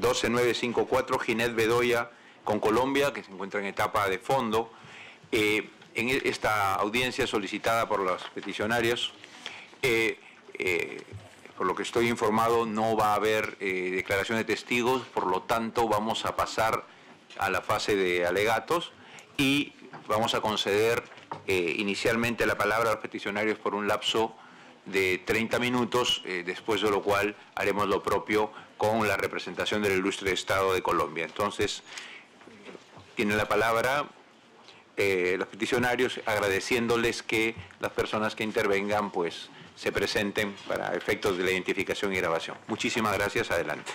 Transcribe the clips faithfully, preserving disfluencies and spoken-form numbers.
doce nueve cinco cuatro, Ginette Bedoya con Colombia, que se encuentra en etapa de fondo. Eh, en esta audiencia solicitada por los peticionarios, eh, eh, por lo que estoy informado, no va a haber eh, declaración de testigos, por lo tanto vamos a pasar a la fase de alegatos y vamos a conceder eh, inicialmente la palabra a los peticionarios por un lapso de treinta minutos, eh, después de lo cual haremos lo propio con la representación del ilustre Estado de Colombia. Entonces, tiene la palabra eh, los peticionarios, agradeciéndoles que las personas que intervengan pues se presenten para efectos de la identificación y grabación. Muchísimas gracias. Adelante.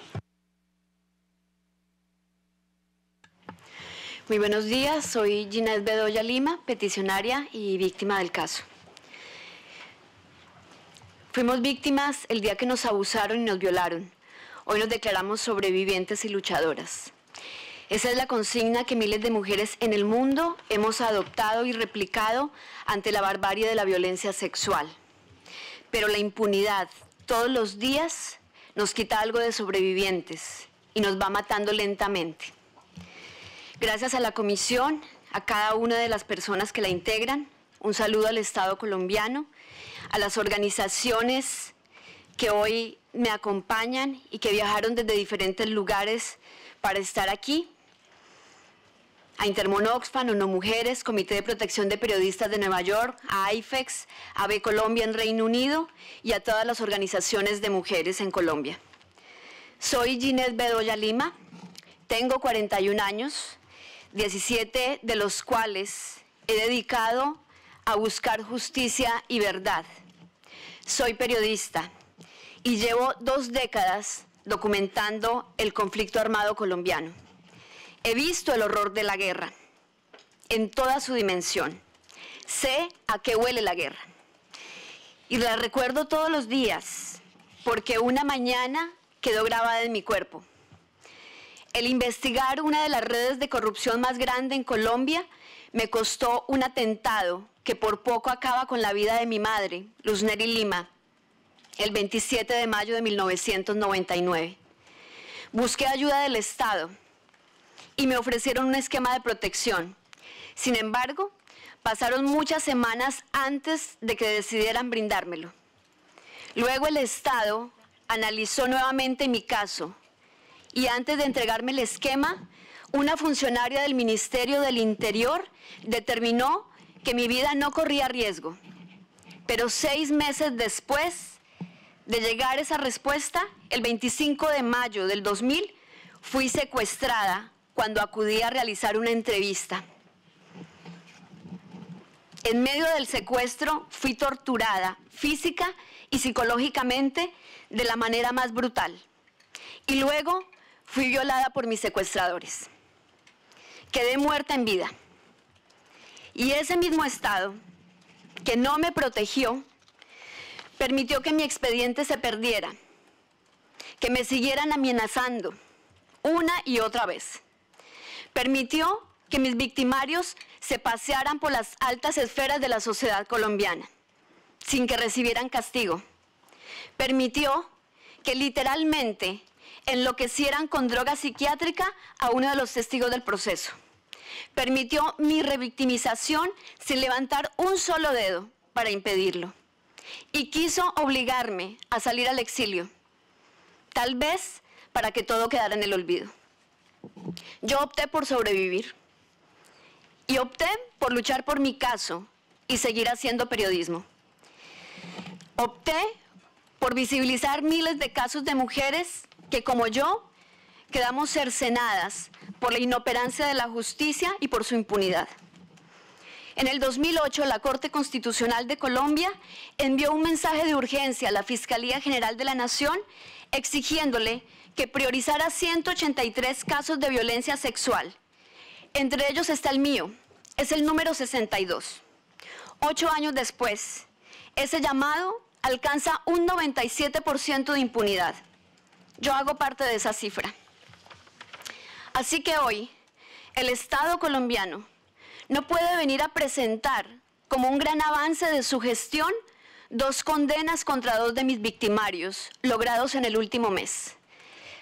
Muy buenos días. Soy Ginette Bedoya Lima, peticionaria y víctima del caso. Fuimos víctimas el día que nos abusaron y nos violaron. Hoy nos declaramos sobrevivientes y luchadoras. Esa es la consigna que miles de mujeres en el mundo hemos adoptado y replicado ante la barbarie de la violencia sexual. Pero la impunidad todos los días nos quita algo de sobrevivientes y nos va matando lentamente. Gracias a la comisión, a cada una de las personas que la integran, un saludo al Estado colombiano, a las organizaciones que hoy me acompañan y que viajaron desde diferentes lugares para estar aquí, a Intermon Oxfam, ONU Mujeres, Comité de Protección de Periodistas de Nueva York, a IFEX, a B Colombia en Reino Unido y a todas las organizaciones de mujeres en Colombia. Soy Ginette Bedoya Lima, tengo cuarenta y un años, diecisiete de los cuales he dedicado a buscar justicia y verdad. Soy periodista y llevo dos décadas documentando el conflicto armado colombiano. He visto el horror de la guerra en toda su dimensión. Sé a qué huele la guerra. Y la recuerdo todos los días, porque una mañana quedó grabada en mi cuerpo. El investigar una de las redes de corrupción más grande en Colombia me costó un atentado que por poco acaba con la vida de mi madre, Luz Neri Lima, el veintisiete de mayo de mil novecientos noventa y nueve. Busqué ayuda del Estado y me ofrecieron un esquema de protección. Sin embargo, pasaron muchas semanas antes de que decidieran brindármelo. Luego el Estado analizó nuevamente mi caso y antes de entregarme el esquema, una funcionaria del Ministerio del Interior determinó que mi vida no corría riesgo. Pero seis meses después de llegar esa respuesta, el veinticinco de mayo del dos mil, fui secuestrada cuando acudí a realizar una entrevista. En medio del secuestro fui torturada física y psicológicamente de la manera más brutal. Y luego fui violada por mis secuestradores. Quedé muerta en vida. Y ese mismo Estado, que no me protegió, permitió que mi expediente se perdiera, que me siguieran amenazando una y otra vez. Permitió que mis victimarios se pasearan por las altas esferas de la sociedad colombiana, sin que recibieran castigo. Permitió que literalmente enloquecieran con droga psiquiátrica a uno de los testigos del proceso. Permitió mi revictimización sin levantar un solo dedo para impedirlo. Y quiso obligarme a salir al exilio, tal vez para que todo quedara en el olvido. Yo opté por sobrevivir y opté por luchar por mi caso y seguir haciendo periodismo. Opté por visibilizar miles de casos de mujeres que, como yo, quedamos cercenadas por la inoperancia de la justicia y por su impunidad. En el dos mil ocho, la Corte Constitucional de Colombia envió un mensaje de urgencia a la Fiscalía General de la Nación exigiéndole que priorizara ciento ochenta y tres casos de violencia sexual. Entre ellos está el mío, es el número sesenta y dos. Ocho años después, ese llamado alcanza un noventa y siete por ciento de impunidad. Yo hago parte de esa cifra. Así que hoy, el Estado colombiano no puede venir a presentar como un gran avance de su gestión dos condenas contra dos de mis victimarios, logrados en el último mes.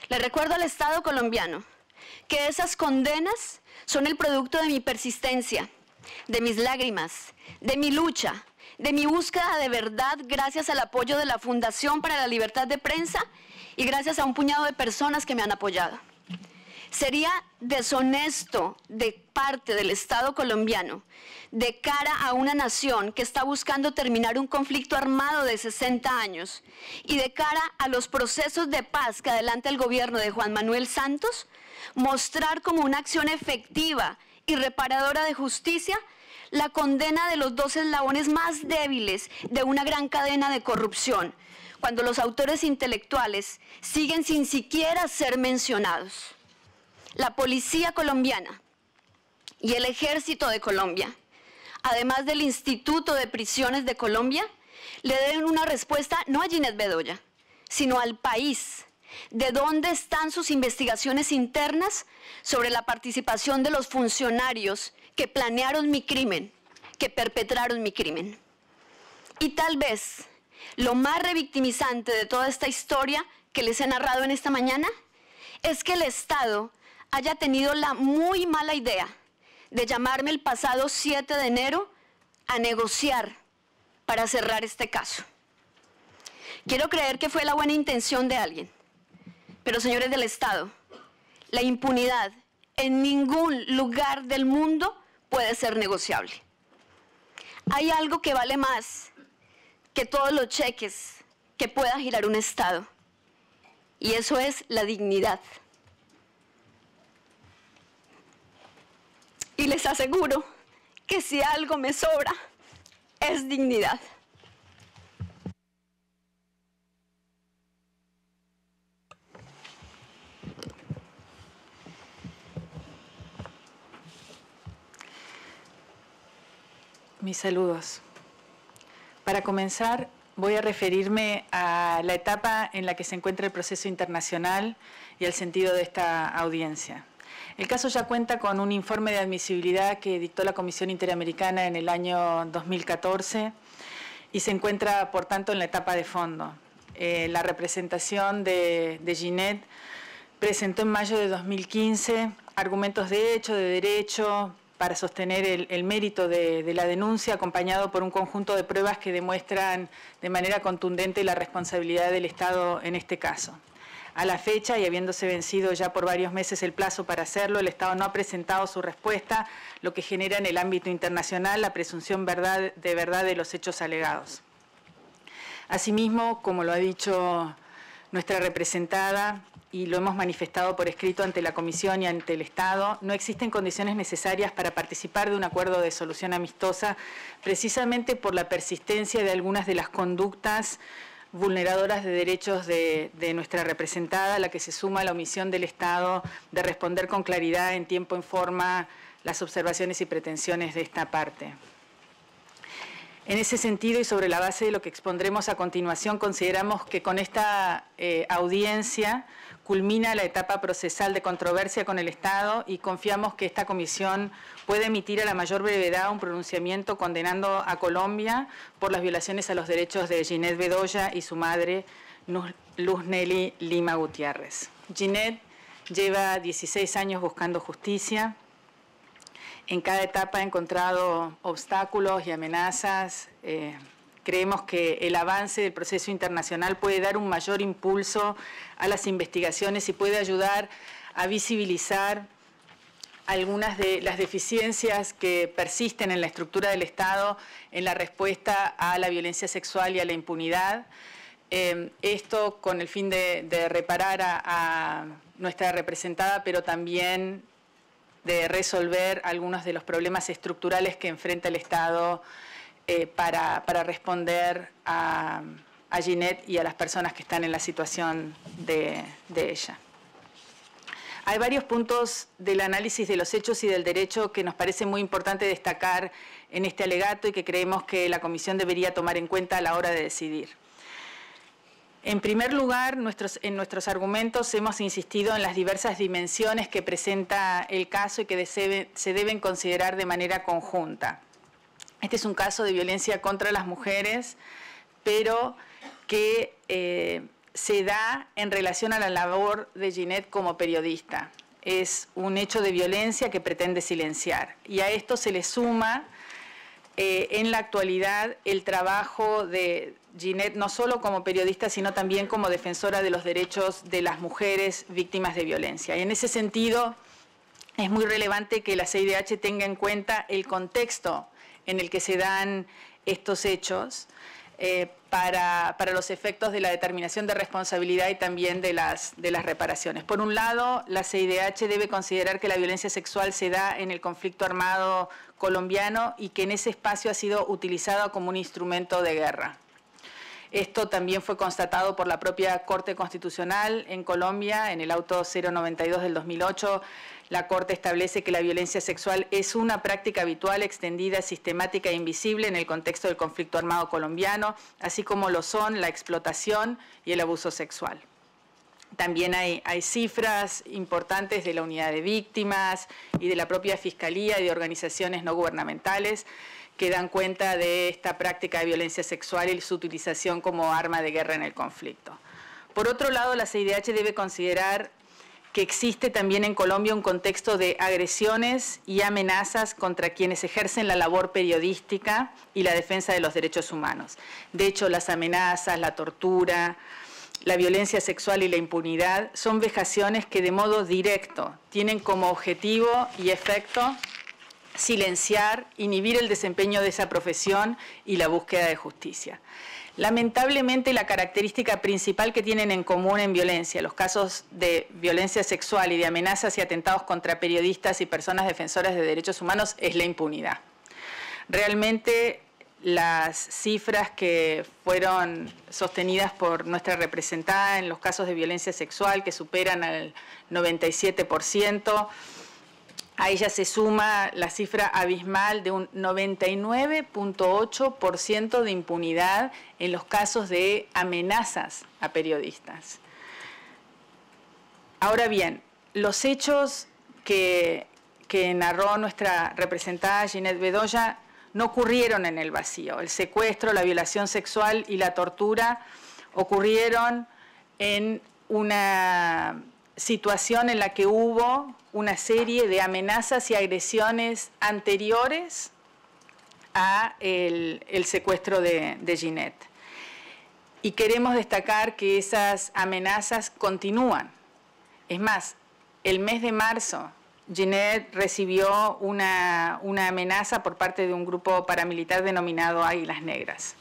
Le recuerdo al Estado colombiano que esas condenas son el producto de mi persistencia, de mis lágrimas, de mi lucha, de mi búsqueda de verdad gracias al apoyo de la Fundación para la Libertad de Prensa y gracias a un puñado de personas que me han apoyado. Sería deshonesto de parte del Estado colombiano, de cara a una nación que está buscando terminar un conflicto armado de sesenta años y de cara a los procesos de paz que adelanta el gobierno de Juan Manuel Santos, mostrar como una acción efectiva y reparadora de justicia la condena de los dos eslabones más débiles de una gran cadena de corrupción, cuando los autores intelectuales siguen sin siquiera ser mencionados. La policía colombiana y el ejército de Colombia, además del Instituto de Prisiones de Colombia, le deben una respuesta no a Ginette Bedoya, sino al país. ¿De dónde están sus investigaciones internas sobre la participación de los funcionarios que planearon mi crimen, que perpetraron mi crimen? Y tal vez lo más revictimizante de toda esta historia que les he narrado en esta mañana es que el Estado haya tenido la muy mala idea de llamarme el pasado siete de enero a negociar para cerrar este caso. Quiero creer que fue la buena intención de alguien, pero señores del Estado, la impunidad en ningún lugar del mundo puede ser negociable. Hay algo que vale más que todos los cheques que pueda girar un Estado, y eso es la dignidad. Y les aseguro que si algo me sobra, es dignidad. Mis saludos. Para comenzar, voy a referirme a la etapa en la que se encuentra el proceso internacional y el sentido de esta audiencia. El caso ya cuenta con un informe de admisibilidad que dictó la Comisión Interamericana en el año dos mil catorce y se encuentra, por tanto, en la etapa de fondo. Eh, la representación de, de Ginette presentó en mayo de dos mil quince argumentos de hecho, de derecho, para sostener el, el mérito de, de la denuncia, acompañado por un conjunto de pruebas que demuestran de manera contundente la responsabilidad del Estado en este caso. A la fecha, y habiéndose vencido ya por varios meses el plazo para hacerlo, el Estado no ha presentado su respuesta, lo que genera en el ámbito internacional la presunción verdad, de verdad de los hechos alegados. Asimismo, como lo ha dicho nuestra representada, y lo hemos manifestado por escrito ante la Comisión y ante el Estado, no existen condiciones necesarias para participar de un acuerdo de solución amistosa, precisamente por la persistencia de algunas de las conductas vulneradoras de derechos de, de nuestra representada, a la que se suma la omisión del Estado de responder con claridad, en tiempo y en forma, las observaciones y pretensiones de esta parte. En ese sentido, y sobre la base de lo que expondremos a continuación, consideramos que con esta eh, audiencia culmina la etapa procesal de controversia con el Estado y confiamos que esta comisión puede emitir a la mayor brevedad un pronunciamiento condenando a Colombia por las violaciones a los derechos de Ginette Bedoya y su madre, Luz Nelly Lima Gutiérrez. Ginette lleva dieciséis años buscando justicia. En cada etapa ha encontrado obstáculos y amenazas. Eh, creemos que el avance del proceso internacional puede dar un mayor impulso a las investigaciones y puede ayudar a visibilizar algunas de las deficiencias que persisten en la estructura del Estado en la respuesta a la violencia sexual y a la impunidad. Eh, esto con el fin de, de reparar a, a nuestra representada, pero también de resolver algunos de los problemas estructurales que enfrenta el Estado eh, para, para responder a, a Ginette y a las personas que están en la situación de, de ella. Hay varios puntos del análisis de los hechos y del derecho que nos parece muy importante destacar en este alegato y que creemos que la Comisión debería tomar en cuenta a la hora de decidir. En primer lugar, nuestros, en nuestros argumentos hemos insistido en las diversas dimensiones que presenta el caso y que se, se deben considerar de manera conjunta. Este es un caso de violencia contra las mujeres, pero que eh, se da en relación a la labor de Ginette como periodista. Es un hecho de violencia que pretende silenciar. Y a esto se le suma eh, en la actualidad el trabajo de Ginette no solo como periodista, sino también como defensora de los derechos de las mujeres víctimas de violencia. Y en ese sentido es muy relevante que la C I D H tenga en cuenta el contexto en el que se dan estos hechos, Eh, para, para los efectos de la determinación de responsabilidad y también de las, de las reparaciones. Por un lado, la C I D H debe considerar que la violencia sexual se da en el conflicto armado colombiano y que en ese espacio ha sido utilizado como un instrumento de guerra. Esto también fue constatado por la propia Corte Constitucional en Colombia, en el auto cero noventa y dos del dos mil ocho. La Corte establece que la violencia sexual es una práctica habitual, extendida, sistemática e invisible en el contexto del conflicto armado colombiano, así como lo son la explotación y el abuso sexual. También hay, hay cifras importantes de la unidad de víctimas y de la propia Fiscalía y de organizaciones no gubernamentales que dan cuenta de esta práctica de violencia sexual y su utilización como arma de guerra en el conflicto. Por otro lado, la C I D H debe considerar que existe también en Colombia un contexto de agresiones y amenazas contra quienes ejercen la labor periodística y la defensa de los derechos humanos. De hecho, las amenazas, la tortura, la violencia sexual y la impunidad son vejaciones que de modo directo tienen como objetivo y efecto silenciar, inhibir el desempeño de esa profesión y la búsqueda de justicia. Lamentablemente, la característica principal que tienen en común en violencia, los casos de violencia sexual y de amenazas y atentados contra periodistas y personas defensoras de derechos humanos es la impunidad. Realmente, las cifras que fueron sostenidas por nuestra representada en los casos de violencia sexual, que superan al noventa y siete por ciento, a ella se suma la cifra abismal de un noventa y nueve punto ocho por ciento de impunidad en los casos de amenazas a periodistas. Ahora bien, los hechos que, que narró nuestra representada Ginette Bedoya no ocurrieron en el vacío. El secuestro, la violación sexual y la tortura ocurrieron en una situación en la que hubo una serie de amenazas y agresiones anteriores a el, el secuestro de, de Ginette. Y queremos destacar que esas amenazas continúan. Es más, el mes de marzo, Ginette recibió una, una amenaza por parte de un grupo paramilitar denominado Águilas Negras.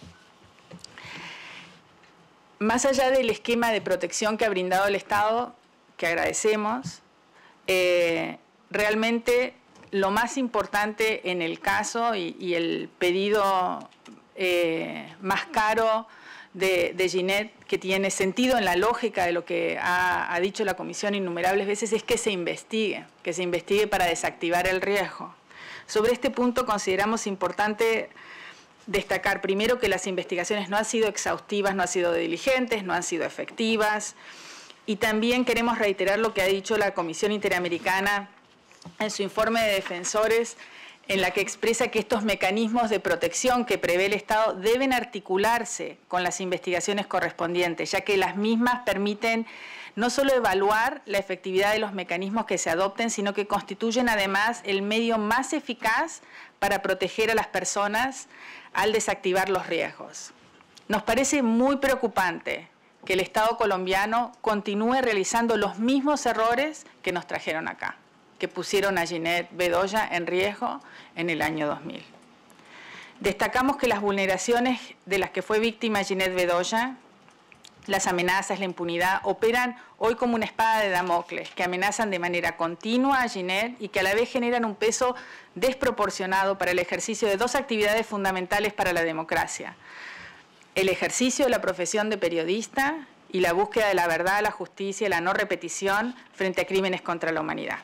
Más allá del esquema de protección que ha brindado el Estado, que agradecemos, eh, realmente lo más importante en el caso y, y el pedido eh, más caro de, de Ginette, que tiene sentido en la lógica de lo que ha, ha dicho la Comisión innumerables veces, es que se investigue, que se investigue para desactivar el riesgo. Sobre este punto consideramos importante destacar primero que las investigaciones no han sido exhaustivas, no han sido diligentes, no han sido efectivas. Y también queremos reiterar lo que ha dicho la Comisión Interamericana en su informe de defensores, en la que expresa que estos mecanismos de protección que prevé el Estado deben articularse con las investigaciones correspondientes, ya que las mismas permiten no solo evaluar la efectividad de los mecanismos que se adopten, sino que constituyen además el medio más eficaz para proteger a las personas al desactivar los riesgos. Nos parece muy preocupante que el Estado colombiano continúe realizando los mismos errores que nos trajeron acá, que pusieron a Ginette Bedoya en riesgo en el año dos mil. Destacamos que las vulneraciones de las que fue víctima Ginette Bedoya, las amenazas, la impunidad, operan hoy como una espada de Damocles, que amenazan de manera continua a Ginette y que a la vez generan un peso desproporcionado para el ejercicio de dos actividades fundamentales para la democracia: el ejercicio de la profesión de periodista y la búsqueda de la verdad, la justicia y la no repetición frente a crímenes contra la humanidad.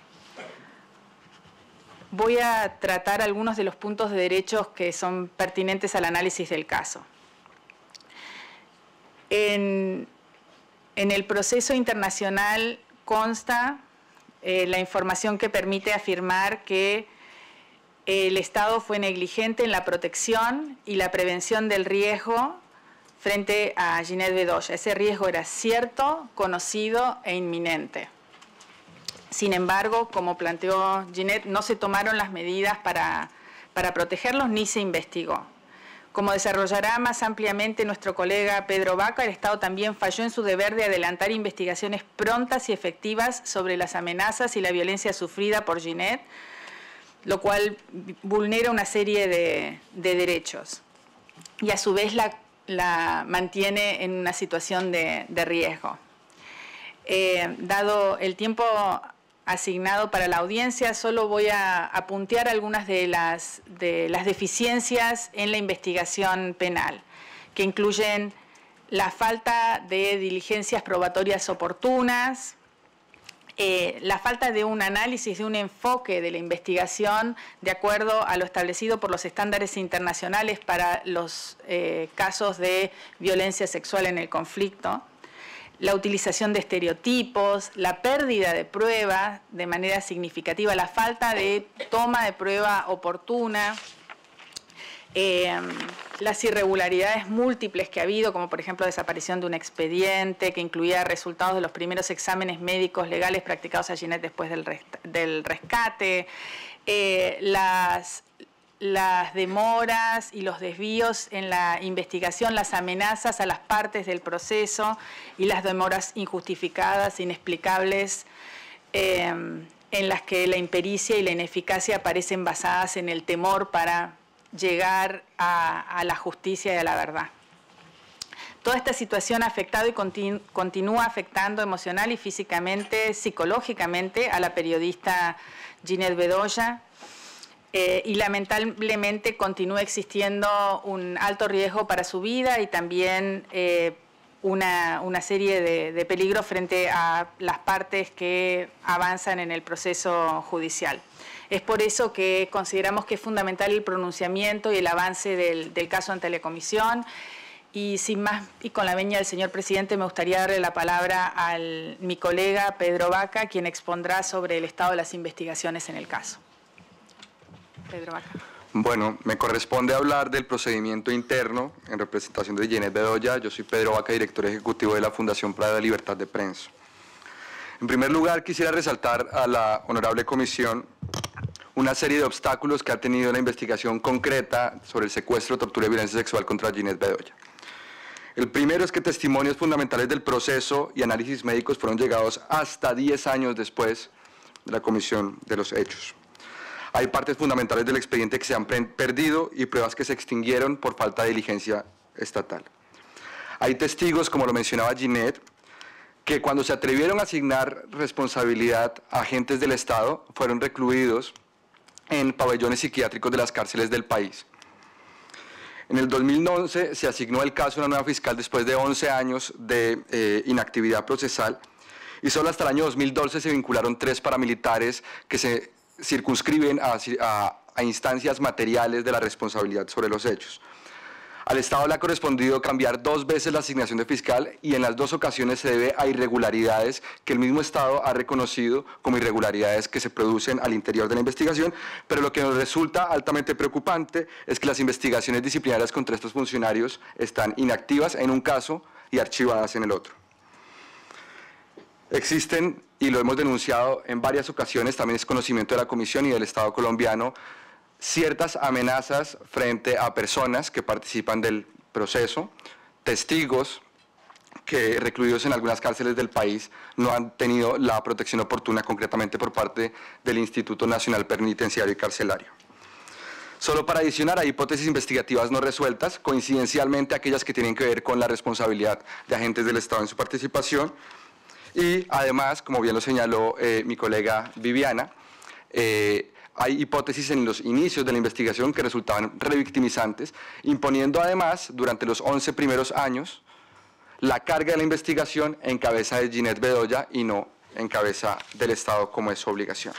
Voy a tratar algunos de los puntos de derechos que son pertinentes al análisis del caso. En, en el proceso internacional consta eh, la información que permite afirmar que el Estado fue negligente en la protección y la prevención del riesgo frente a Ginette Bedoya. Ese riesgo era cierto, conocido e inminente. Sin embargo, como planteó Ginette, no se tomaron las medidas para, para protegerlos ni se investigó. Como desarrollará más ampliamente nuestro colega Pedro Vaca, el Estado también falló en su deber de adelantar investigaciones prontas y efectivas sobre las amenazas y la violencia sufrida por Ginette, lo cual vulnera una serie de, de derechos y a su vez la, la mantiene en una situación de, de riesgo. Eh, dado el tiempo asignado para la audiencia, solo voy a, a puntear algunas de las, de las deficiencias en la investigación penal, que incluyen la falta de diligencias probatorias oportunas, eh, la falta de un análisis, de un enfoque de la investigación de acuerdo a lo establecido por los estándares internacionales para los eh, casos de violencia sexual en el conflicto, la utilización de estereotipos, la pérdida de prueba de manera significativa, la falta de toma de prueba oportuna, eh, las irregularidades múltiples que ha habido, como por ejemplo desaparición de un expediente que incluía resultados de los primeros exámenes médicos legales practicados a Ginette después del, res, del rescate, eh, las... las demoras y los desvíos en la investigación, las amenazas a las partes del proceso y las demoras injustificadas, inexplicables, eh, en las que la impericia y la ineficacia parecen basadas en el temor para llegar a, a la justicia y a la verdad. Toda esta situación ha afectado y continu, continúa afectando emocional y físicamente, psicológicamente a la periodista Ginette Bedoya, Eh, y lamentablemente continúa existiendo un alto riesgo para su vida y también eh, una, una serie de, de peligros frente a las partes que avanzan en el proceso judicial. Es por eso que consideramos que es fundamental el pronunciamiento y el avance del, del caso ante la comisión. Y sin más, y con la veña del señor presidente, me gustaría darle la palabra a mi colega Pedro Vaca, quien expondrá sobre el estado de las investigaciones en el caso. Pedro Vaca. Bueno, me corresponde hablar del procedimiento interno en representación de Ginette Bedoya. Yo soy Pedro Vaca, director ejecutivo de la Fundación para la Libertad de Prensa. En primer lugar, quisiera resaltar a la honorable comisión una serie de obstáculos que ha tenido la investigación concreta sobre el secuestro, tortura y violencia sexual contra Ginette Bedoya. El primero es que testimonios fundamentales del proceso y análisis médicos fueron llegados hasta diez años después de la comisión de los hechos. Hay partes fundamentales del expediente que se han perdido y pruebas que se extinguieron por falta de diligencia estatal. Hay testigos, como lo mencionaba Ginette, que cuando se atrevieron a asignar responsabilidad a agentes del Estado, fueron recluidos en pabellones psiquiátricos de las cárceles del país. En el dos mil once se asignó el caso a una nueva fiscal después de once años de eh, inactividad procesal y solo hasta el año dos mil doce se vincularon tres paramilitares que se circunscriben a, a, a instancias materiales de la responsabilidad sobre los hechos. Al Estado le ha correspondido cambiar dos veces la asignación de fiscal y en las dos ocasiones se debe a irregularidades que el mismo Estado ha reconocido como irregularidades que se producen al interior de la investigación, pero lo que nos resulta altamente preocupante es que las investigaciones disciplinarias contra estos funcionarios están inactivas en un caso y archivadas en el otro. Existen, y lo hemos denunciado en varias ocasiones, también es conocimiento de la Comisión y del Estado colombiano, ciertas amenazas frente a personas que participan del proceso, testigos que recluidos en algunas cárceles del país no han tenido la protección oportuna, concretamente por parte del Instituto Nacional Penitenciario y Carcelario. Solo para adicionar, hay hipótesis investigativas no resueltas, coincidencialmente aquellas que tienen que ver con la responsabilidad de agentes del Estado en su participación. Y además, como bien lo señaló eh, mi colega Viviana, eh, hay hipótesis en los inicios de la investigación que resultaban revictimizantes, imponiendo además, durante los once primeros años, la carga de la investigación en cabeza de Ginette Bedoya y no en cabeza del Estado, como es su obligación.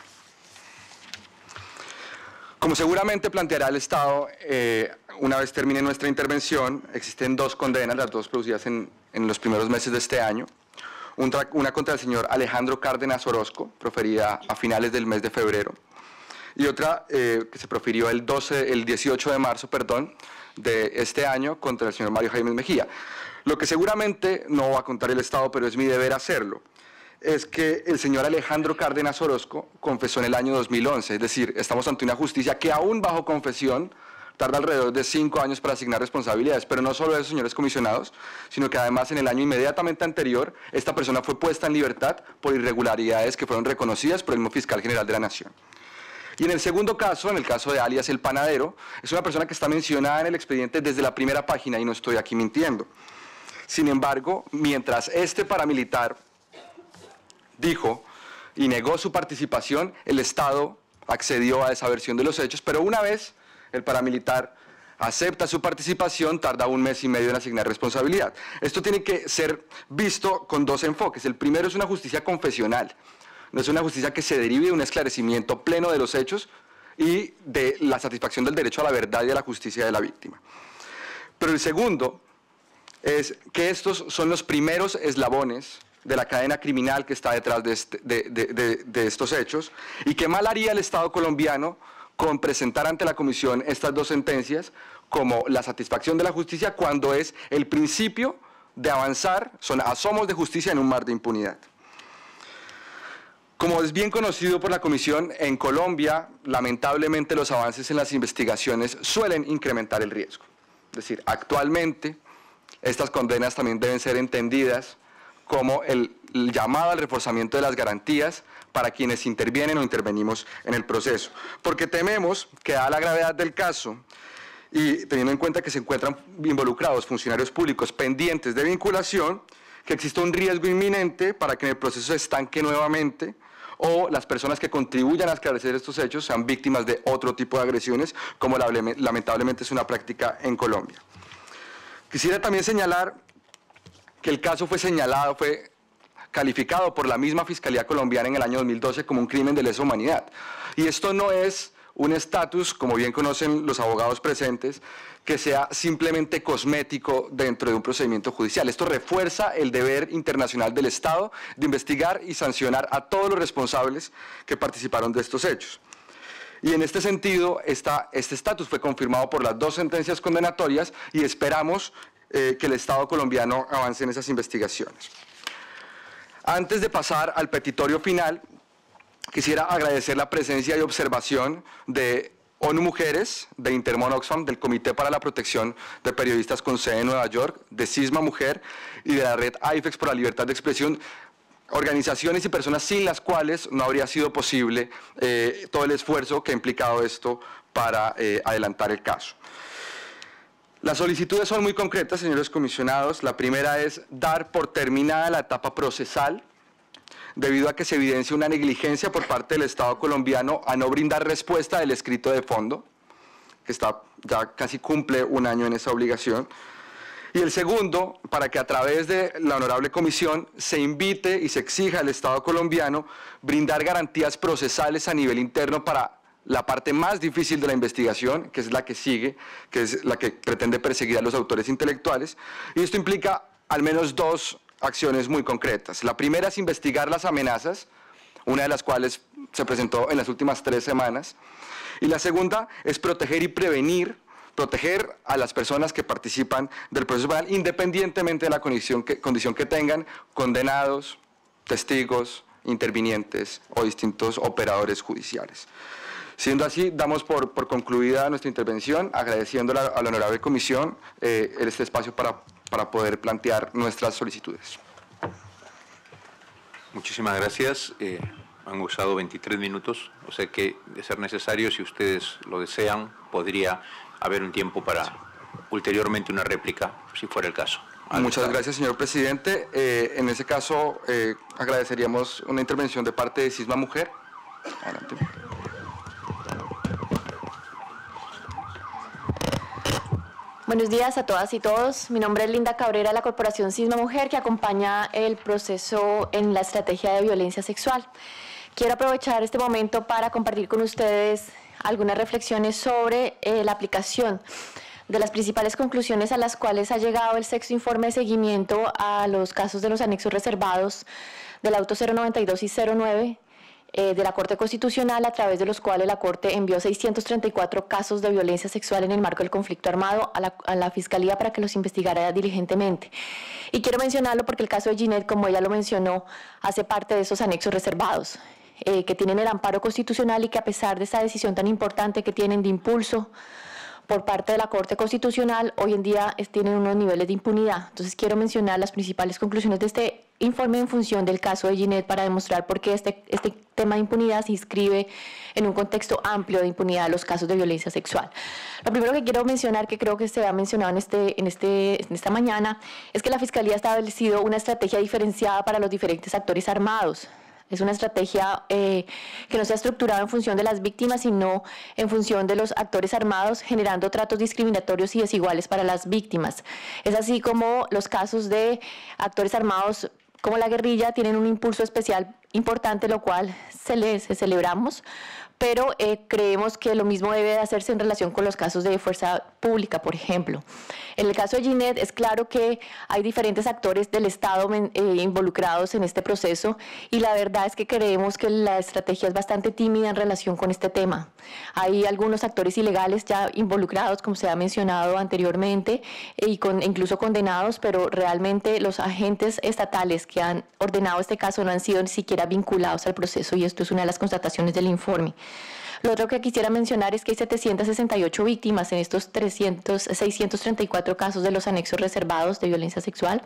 Como seguramente planteará el Estado, eh, una vez termine nuestra intervención, existen dos condenas, las dos producidas en, en los primeros meses de este año. Una contra el señor Alejandro Cárdenas Orozco, proferida a finales del mes de febrero, y otra eh, que se profirió el, doce, el dieciocho de marzo perdón, de este año contra el señor Mario Jaime Mejía. Lo que seguramente no va a contar el Estado, pero es mi deber hacerlo, es que el señor Alejandro Cárdenas Orozco confesó en el año dos mil once, es decir, estamos ante una justicia que aún bajo confesión tarda alrededor de cinco años para asignar responsabilidades, pero no solo esos señores comisionados, sino que además en el año inmediatamente anterior, esta persona fue puesta en libertad por irregularidades que fueron reconocidas por el mismo fiscal general de la Nación. Y en el segundo caso, en el caso de alias El Panadero, es una persona que está mencionada en el expediente desde la primera página y no estoy aquí mintiendo. Sin embargo, mientras este paramilitar dijo y negó su participación, el Estado accedió a esa versión de los hechos, pero una vez el paramilitar acepta su participación, tarda un mes y medio en asignar responsabilidad. Esto tiene que ser visto con dos enfoques. El primero es una justicia confesional, no es una justicia que se derive de un esclarecimiento pleno de los hechos y de la satisfacción del derecho a la verdad y a la justicia de la víctima. Pero el segundo es que estos son los primeros eslabones de la cadena criminal que está detrás de, este, de, de, de, de estos hechos, y que mal haría el Estado colombiano con presentar ante la Comisión estas dos sentencias como la satisfacción de la justicia, cuando es el principio de avanzar, son asomos de justicia en un mar de impunidad. Como es bien conocido por la Comisión, en Colombia, lamentablemente los avances en las investigaciones suelen incrementar el riesgo. Es decir, actualmente estas condenas también deben ser entendidas como el, el llamado al reforzamiento de las garantías para quienes intervienen o intervenimos en el proceso. Porque tememos que, dada la gravedad del caso y teniendo en cuenta que se encuentran involucrados funcionarios públicos pendientes de vinculación, que exista un riesgo inminente para que en el proceso se estanque nuevamente o las personas que contribuyan a esclarecer estos hechos sean víctimas de otro tipo de agresiones, como lamentablemente es una práctica en Colombia. Quisiera también señalar que el caso fue señalado, fue calificado por la misma Fiscalía Colombiana en el año dos mil doce como un crimen de lesa humanidad. Y esto no es un estatus, como bien conocen los abogados presentes, que sea simplemente cosmético dentro de un procedimiento judicial. Esto refuerza el deber internacional del Estado de investigar y sancionar a todos los responsables que participaron de estos hechos. Y en este sentido, esta, este estatus fue confirmado por las dos sentencias condenatorias y esperamos eh, que el Estado colombiano avance en esas investigaciones. Antes de pasar al petitorio final, quisiera agradecer la presencia y observación de ONU Mujeres, de Intermon Oxfam, del Comité para la Protección de Periodistas con sede en Nueva York, de Cisma Mujer y de la red AIFEX por la Libertad de Expresión, organizaciones y personas sin las cuales no habría sido posible eh, todo el esfuerzo que ha implicado esto para eh, adelantar el caso. Las solicitudes son muy concretas, señores comisionados. La primera es dar por terminada la etapa procesal, debido a que se evidencia una negligencia por parte del Estado colombiano a no brindar respuesta del escrito de fondo, que está, ya casi cumple un año en esa obligación. Y el segundo, para que a través de la honorable comisión se invite y se exija al Estado colombiano brindar garantías procesales a nivel interno para la parte más difícil de la investigación, que es la que sigue, que es la que pretende perseguir a los autores intelectuales. Y esto implica al menos dos acciones muy concretas. La primera es investigar las amenazas, una de las cuales se presentó en las últimas tres semanas. Y la segunda es proteger y prevenir, proteger a las personas que participan del proceso penal, independientemente de la condición que, condición que tengan, condenados, testigos, intervinientes o distintos operadores judiciales. Siendo así, damos por, por concluida nuestra intervención, agradeciendo a la, a la honorable comisión eh, este espacio para, para poder plantear nuestras solicitudes. Muchísimas gracias. Eh, han usado veintitrés minutos, o sea que, de ser necesario, si ustedes lo desean, podría haber un tiempo para ulteriormente una réplica, si fuera el caso. Muchas gracias, señor presidente. Eh, en ese caso, eh, agradeceríamos una intervención de parte de Cisma Mujer. Adelante. Buenos días a todas y todos. Mi nombre es Linda Cabrera, de la Corporación Cisma Mujer, que acompaña el proceso en la estrategia de violencia sexual. Quiero aprovechar este momento para compartir con ustedes algunas reflexiones sobre eh, la aplicación de las principales conclusiones a las cuales ha llegado el sexto informe de seguimiento a los casos de los anexos reservados del auto cero noventa y dos y cero nueve eh, de la Corte Constitucional, a través de los cuales la Corte envió seiscientos treinta y cuatro casos de violencia sexual en el marco del conflicto armado a la, a la Fiscalía para que los investigara diligentemente. Y quiero mencionarlo porque el caso de Ginette, como ella lo mencionó, hace parte de esos anexos reservados, eh, que tienen el amparo constitucional y que a pesar de esa decisión tan importante que tienen de impulso por parte de la Corte Constitucional, hoy en día es, tienen unos niveles de impunidad. Entonces quiero mencionar las principales conclusiones de este informe en función del caso de Ginette para demostrar por qué este, este tema de impunidad se inscribe en un contexto amplio de impunidad de los casos de violencia sexual. Lo primero que quiero mencionar, que creo que se ha mencionado en, este, en, este, en esta mañana, es que la Fiscalía ha establecido una estrategia diferenciada para los diferentes actores armados. Es una estrategia eh, que no se ha estructurado en función de las víctimas, sino en función de los actores armados, generando tratos discriminatorios y desiguales para las víctimas. Es así como los casos de actores armados como la guerrilla tienen un impulso especial importante, lo cual se les se celebramos, pero eh, creemos que lo mismo debe de hacerse en relación con los casos de fuerza pública, por ejemplo. En el caso de Ginette es claro que hay diferentes actores del Estado eh, involucrados en este proceso y la verdad es que creemos que la estrategia es bastante tímida en relación con este tema. Hay algunos actores ilegales ya involucrados, como se ha mencionado anteriormente, y con, incluso condenados, pero realmente los agentes estatales que han ordenado este caso no han sido ni siquiera vinculados al proceso y esto es una de las constataciones del informe. Lo otro que quisiera mencionar es que hay setecientas sesenta y ocho víctimas en estos trescientos, seiscientos treinta y cuatro casos de los anexos reservados de violencia sexual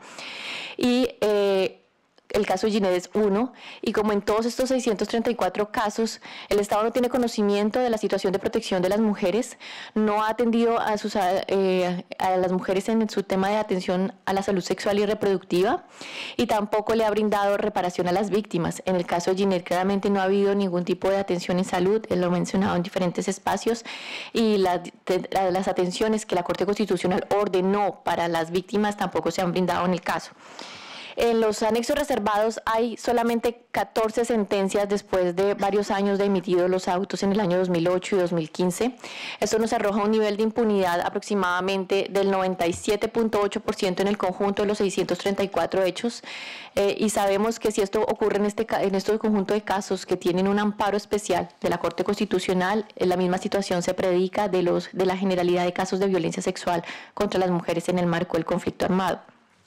y eh, el caso de Ginette es uno, y como en todos estos seiscientos treinta y cuatro casos, el Estado no tiene conocimiento de la situación de protección de las mujeres, no ha atendido a, sus, eh, a las mujeres en su tema de atención a la salud sexual y reproductiva, y tampoco le ha brindado reparación a las víctimas. En el caso de Ginette, claramente no ha habido ningún tipo de atención en salud, él lo ha mencionado en diferentes espacios, y la, de, las atenciones que la Corte Constitucional ordenó para las víctimas tampoco se han brindado en el caso. En los anexos reservados hay solamente catorce sentencias después de varios años de emitidos los autos en el año dos mil ocho y dos mil quince. Esto nos arroja un nivel de impunidad aproximadamente del noventa y siete punto ocho por ciento en el conjunto de los seiscientos treinta y cuatro hechos. Eh, y sabemos que si esto ocurre en este, en este conjunto de casos que tienen un amparo especial de la Corte Constitucional, la misma situación se predica de, los, de la generalidad de casos de violencia sexual contra las mujeres en el marco del conflicto armado.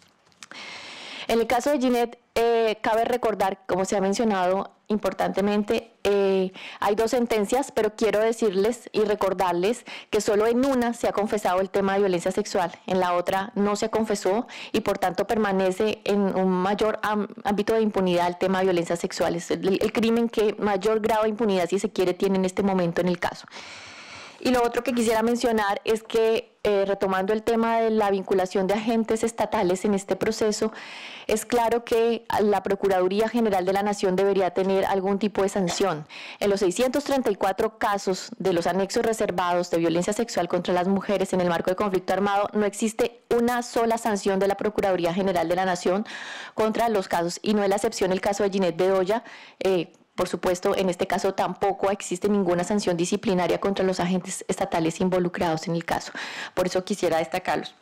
En el caso de Ginette, eh, cabe recordar, como se ha mencionado importantemente, eh, hay dos sentencias, pero quiero decirles y recordarles que solo en una se ha confesado el tema de violencia sexual, en la otra no se confesó y por tanto permanece en un mayor ámbito de impunidad el tema de violencia sexual. Es el, el crimen que mayor grado de impunidad, si se quiere, tiene en este momento en el caso. Y lo otro que quisiera mencionar es que, eh, retomando el tema de la vinculación de agentes estatales en este proceso, es claro que la Procuraduría General de la Nación debería tener algún tipo de sanción. En los seiscientos treinta y cuatro casos de los anexos reservados de violencia sexual contra las mujeres en el marco del conflicto armado, no existe una sola sanción de la Procuraduría General de la Nación contra los casos, y no es la excepción el caso de Ginette Bedoya. Eh, Por supuesto, en este caso tampoco existe ninguna sanción disciplinaria contra los agentes estatales involucrados en el caso. Por eso quisiera destacarlos.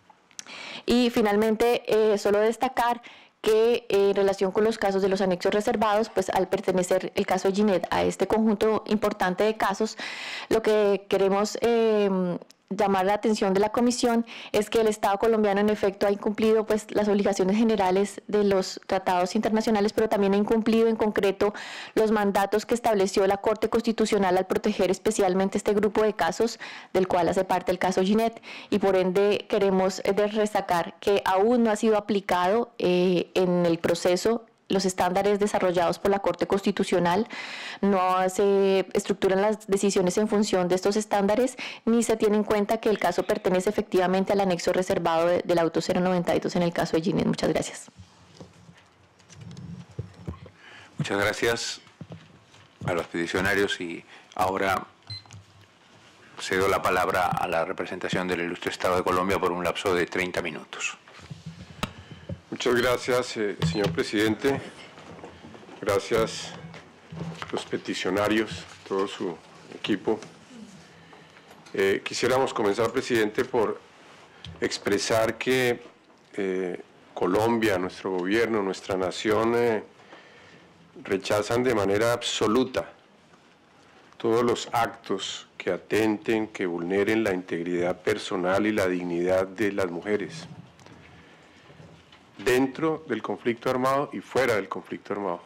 Y finalmente, eh, solo destacar que eh, en relación con los casos de los anexos reservados, pues al pertenecer el caso de Ginette a este conjunto importante de casos, lo que queremos eh, llamar la atención de la Comisión es que el Estado colombiano en efecto ha incumplido pues las obligaciones generales de los tratados internacionales, pero también ha incumplido en concreto los mandatos que estableció la Corte Constitucional al proteger especialmente este grupo de casos, del cual hace parte el caso Ginette, y por ende queremos eh, destacar que aún no ha sido aplicado eh, en el proceso los estándares desarrollados por la Corte Constitucional, no se estructuran las decisiones en función de estos estándares, ni se tiene en cuenta que el caso pertenece efectivamente al anexo reservado de, del auto cero noventa y dos en el caso de Ginette. Muchas gracias. Muchas gracias a los peticionarios y ahora cedo la palabra a la representación del ilustre Estado de Colombia por un lapso de treinta minutos. Muchas gracias, eh, señor presidente. Gracias a los peticionarios, todo su equipo. Eh, quisiéramos comenzar, presidente, por expresar que eh, Colombia, nuestro gobierno, nuestra nación, eh, rechazan de manera absoluta todos los actos que atenten, que vulneren la integridad personal y la dignidad de las mujeres, dentro del conflicto armado y fuera del conflicto armado.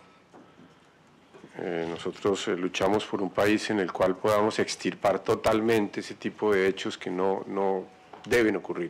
Eh, nosotros eh, luchamos por un país en el cual podamos extirpar totalmente ese tipo de hechos que no, no deben ocurrir.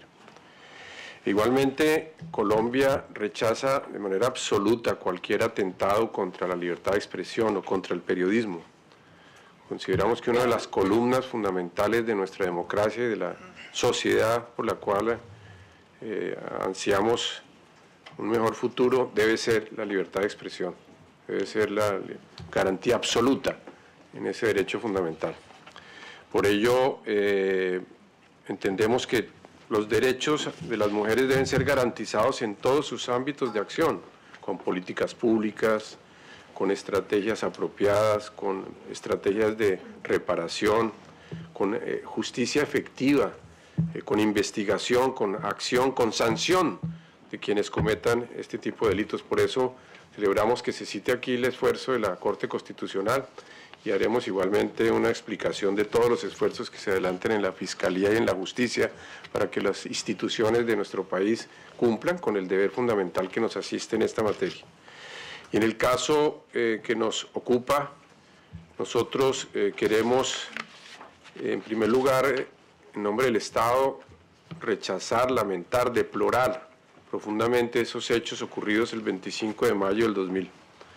Igualmente, Colombia rechaza de manera absoluta cualquier atentado contra la libertad de expresión o contra el periodismo. Consideramos que una de las columnas fundamentales de nuestra democracia y de la sociedad por la cual eh, ansiamos un mejor futuro debe ser la libertad de expresión, debe ser la garantía absoluta en ese derecho fundamental. Por ello, eh, entendemos que los derechos de las mujeres deben ser garantizados en todos sus ámbitos de acción, con políticas públicas, con estrategias apropiadas, con estrategias de reparación, con eh, justicia efectiva, eh, con investigación, con acción, con sanción de quienes cometan este tipo de delitos. Por eso celebramos que se cite aquí el esfuerzo de la Corte Constitucional y haremos igualmente una explicación de todos los esfuerzos que se adelanten en la Fiscalía y en la Justicia para que las instituciones de nuestro país cumplan con el deber fundamental que nos asiste en esta materia. Y en el caso eh, que nos ocupa, nosotros eh, queremos, eh, en primer lugar, eh, en nombre del Estado, rechazar, lamentar, deplorar profundamente esos hechos ocurridos el veinticinco de mayo del dos mil,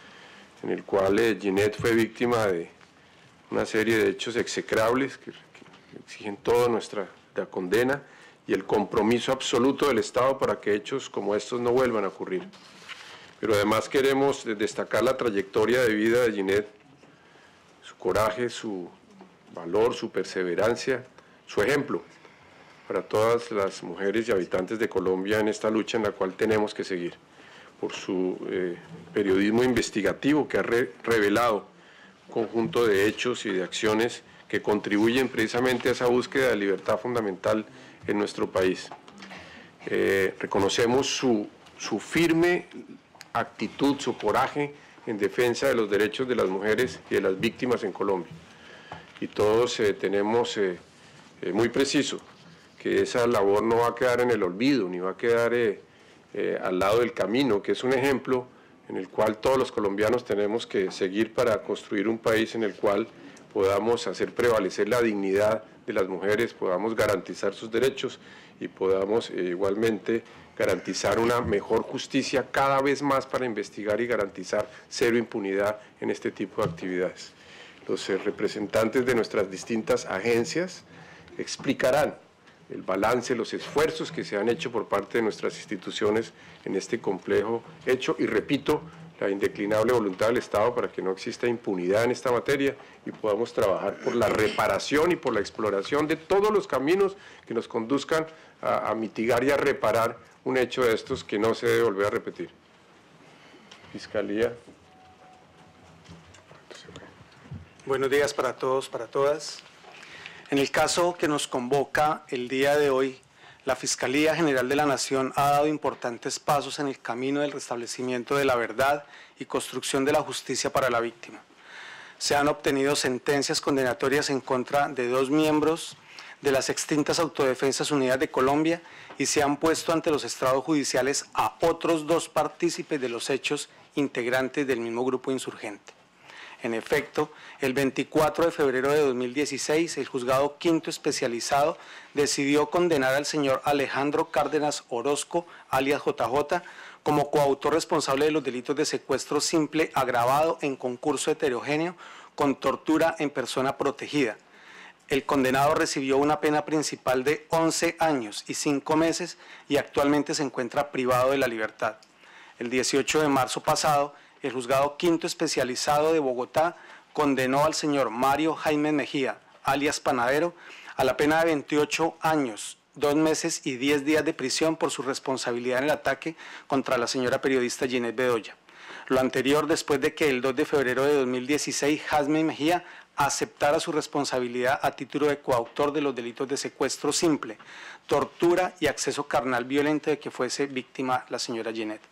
en el cual eh, Ginette fue víctima de una serie de hechos execrables que, que exigen toda nuestra la condena y el compromiso absoluto del Estado para que hechos como estos no vuelvan a ocurrir. Pero además queremos destacar la trayectoria de vida de Ginette, su coraje, su valor, su perseverancia, su ejemplo para todas las mujeres y habitantes de Colombia en esta lucha en la cual tenemos que seguir, por su eh, periodismo investigativo que ha re revelado un conjunto de hechos y de acciones que contribuyen precisamente a esa búsqueda de libertad fundamental en nuestro país. Eh, reconocemos su, su firme actitud, su coraje en defensa de los derechos de las mujeres y de las víctimas en Colombia. Y todos eh, tenemos eh, eh, muy preciso que esa labor no va a quedar en el olvido, ni va a quedar eh, eh, al lado del camino, que es un ejemplo en el cual todos los colombianos tenemos que seguir para construir un país en el cual podamos hacer prevalecer la dignidad de las mujeres, podamos garantizar sus derechos y podamos eh, igualmente garantizar una mejor justicia cada vez más para investigar y garantizar cero impunidad en este tipo de actividades. Los eh, representantes de nuestras distintas agencias explicarán el balance, los esfuerzos que se han hecho por parte de nuestras instituciones en este complejo hecho y, repito, la indeclinable voluntad del Estado para que no exista impunidad en esta materia y podamos trabajar por la reparación y por la exploración de todos los caminos que nos conduzcan a, a mitigar y a reparar un hecho de estos que no se debe volver a repetir. Fiscalía. Buenos días para todos, para todas. En el caso que nos convoca el día de hoy, la Fiscalía General de la Nación ha dado importantes pasos en el camino del restablecimiento de la verdad y construcción de la justicia para la víctima. Se han obtenido sentencias condenatorias en contra de dos miembros de las extintas Autodefensas Unidas de Colombia y se han puesto ante los estrados judiciales a otros dos partícipes de los hechos integrantes del mismo grupo insurgente. En efecto, el veinticuatro de febrero de dos mil dieciséis, el Juzgado Quinto Especializado decidió condenar al señor Alejandro Cárdenas Orozco, alias J J, como coautor responsable de los delitos de secuestro simple agravado en concurso heterogéneo con tortura en persona protegida. El condenado recibió una pena principal de once años y cinco meses y actualmente se encuentra privado de la libertad. El dieciocho de marzo pasado, el Juzgado Quinto Especializado de Bogotá condenó al señor Mario Jaime Mejía, alias Panadero, a la pena de veintiocho años, dos meses y diez días de prisión por su responsabilidad en el ataque contra la señora periodista Ginette Bedoya. Lo anterior después de que el dos de febrero de dos mil dieciséis Jaime Mejía aceptara su responsabilidad a título de coautor de los delitos de secuestro simple, tortura y acceso carnal violento de que fuese víctima la señora Ginette.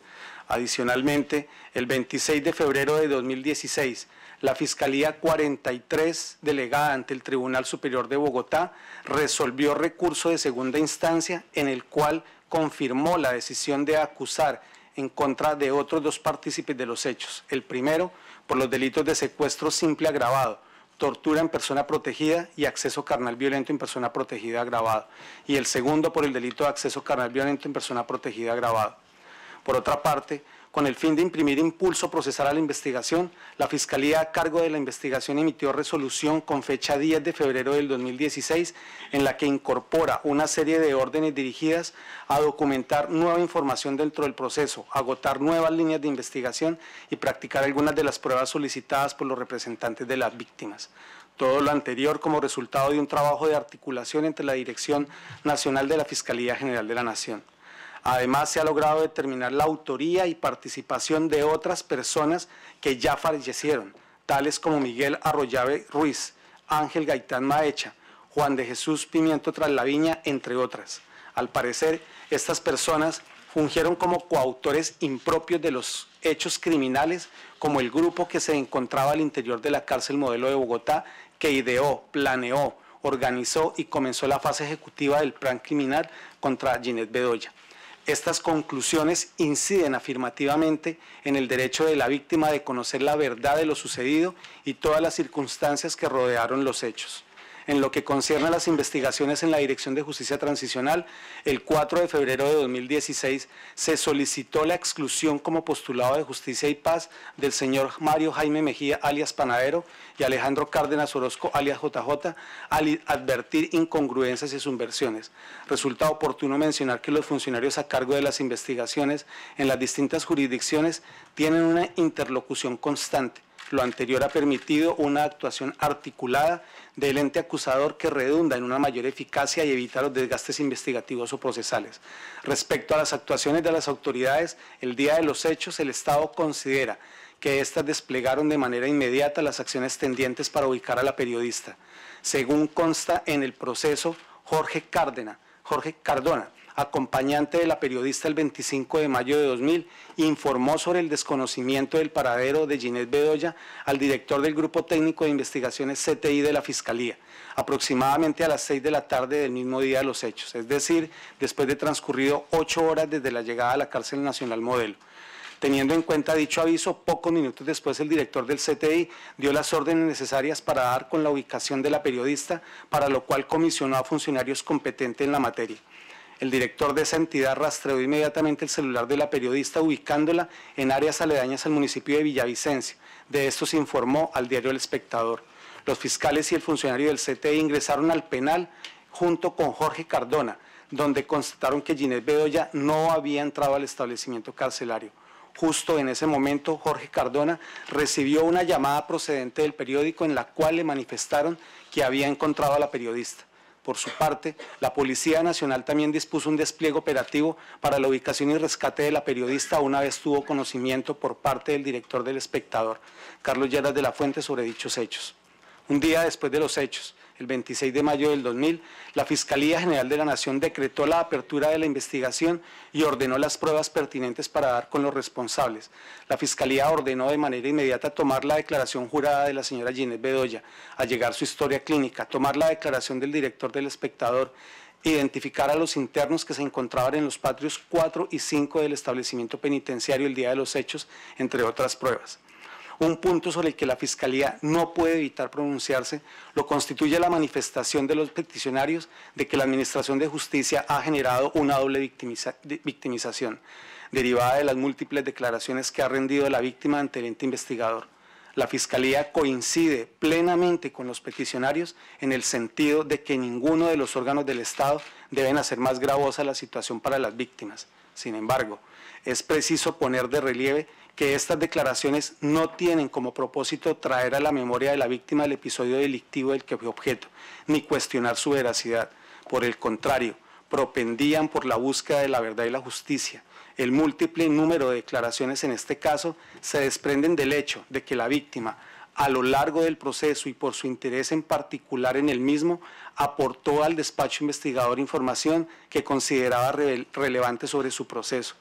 Adicionalmente, el veintiséis de febrero de dos mil dieciséis, la Fiscalía cuarenta y tres, delegada ante el Tribunal Superior de Bogotá, resolvió recurso de segunda instancia en el cual confirmó la decisión de acusar en contra de otros dos partícipes de los hechos. El primero, por los delitos de secuestro simple agravado, tortura en persona protegida y acceso carnal violento en persona protegida agravado. Y el segundo, por el delito de acceso carnal violento en persona protegida agravado. Por otra parte, con el fin de imprimir impulso procesal a la investigación, la Fiscalía a cargo de la investigación emitió resolución con fecha diez de febrero del dos mil dieciséis, en la que incorpora una serie de órdenes dirigidas a documentar nueva información dentro del proceso, agotar nuevas líneas de investigación y practicar algunas de las pruebas solicitadas por los representantes de las víctimas. Todo lo anterior como resultado de un trabajo de articulación entre la Dirección Nacional de la Fiscalía General de la Nación. Además, se ha logrado determinar la autoría y participación de otras personas que ya fallecieron, tales como Miguel Arroyave Ruiz, Ángel Gaitán Maecha, Juan de Jesús Pimiento Traslaviña, entre otras. Al parecer, estas personas fungieron como coautores impropios de los hechos criminales, como el grupo que se encontraba al interior de la cárcel Modelo de Bogotá, que ideó, planeó, organizó y comenzó la fase ejecutiva del plan criminal contra Ginette Bedoya. Estas conclusiones inciden afirmativamente en el derecho de la víctima de conocer la verdad de lo sucedido y todas las circunstancias que rodearon los hechos. En lo que concierne a las investigaciones en la Dirección de Justicia Transicional, el cuatro de febrero de dos mil dieciséis se solicitó la exclusión como postulado de Justicia y Paz del señor Mario Jaime Mejía, alias Panadero, y Alejandro Cárdenas Orozco, alias J J, al advertir incongruencias y subversiones. Resulta oportuno mencionar que los funcionarios a cargo de las investigaciones en las distintas jurisdicciones tienen una interlocución constante. Lo anterior ha permitido una actuación articulada del ente acusador que redunda en una mayor eficacia y evita los desgastes investigativos o procesales. Respecto a las actuaciones de las autoridades, el día de los hechos, el Estado considera que éstas desplegaron de manera inmediata las acciones tendientes para ubicar a la periodista. Según consta en el proceso, Jorge Cárdenas, Jorge Cardona, acompañante de la periodista el veinticinco de mayo de dos mil, informó sobre el desconocimiento del paradero de Ginette Bedoya al director del Grupo Técnico de Investigaciones C T I de la Fiscalía, aproximadamente a las seis de la tarde del mismo día de los hechos, es decir, después de transcurrido ocho horas desde la llegada a la cárcel nacional Modelo. Teniendo en cuenta dicho aviso, pocos minutos después el director del C T I dio las órdenes necesarias para dar con la ubicación de la periodista, para lo cual comisionó a funcionarios competentes en la materia. El director de esa entidad rastreó inmediatamente el celular de la periodista, ubicándola en áreas aledañas al municipio de Villavicencio. De esto se informó al diario El Espectador. Los fiscales y el funcionario del C T I ingresaron al penal junto con Jorge Cardona, donde constataron que Ginette Bedoya no había entrado al establecimiento carcelario. Justo en ese momento, Jorge Cardona recibió una llamada procedente del periódico en la cual le manifestaron que había encontrado a la periodista. Por su parte, la Policía Nacional también dispuso un despliegue operativo para la ubicación y rescate de la periodista una vez tuvo conocimiento por parte del director del Espectador, Carlos Lleras de la Fuente, sobre dichos hechos. Un día después de los hechos, el veintiséis de mayo del dos mil, la Fiscalía General de la Nación decretó la apertura de la investigación y ordenó las pruebas pertinentes para dar con los responsables. La Fiscalía ordenó de manera inmediata tomar la declaración jurada de la señora Ginette Bedoya, allegar su historia clínica, tomar la declaración del director del Espectador, identificar a los internos que se encontraban en los patrios cuatro y cinco del establecimiento penitenciario el día de los hechos, entre otras pruebas. Un punto sobre el que la Fiscalía no puede evitar pronunciarse lo constituye la manifestación de los peticionarios de que la Administración de Justicia ha generado una doble victimiza- victimización, derivada de las múltiples declaraciones que ha rendido la víctima ante el ente investigador. La Fiscalía coincide plenamente con los peticionarios en el sentido de que ninguno de los órganos del Estado deben hacer más gravosa la situación para las víctimas. Sin embargo, es preciso poner de relieve que estas declaraciones no tienen como propósito traer a la memoria de la víctima el episodio delictivo del que fue objeto, ni cuestionar su veracidad. Por el contrario, propendían por la búsqueda de la verdad y la justicia. El múltiple número de declaraciones en este caso se desprenden del hecho de que la víctima, a lo largo del proceso y por su interés en particular en el mismo, aportó al despacho investigador información que consideraba relevante sobre su proceso.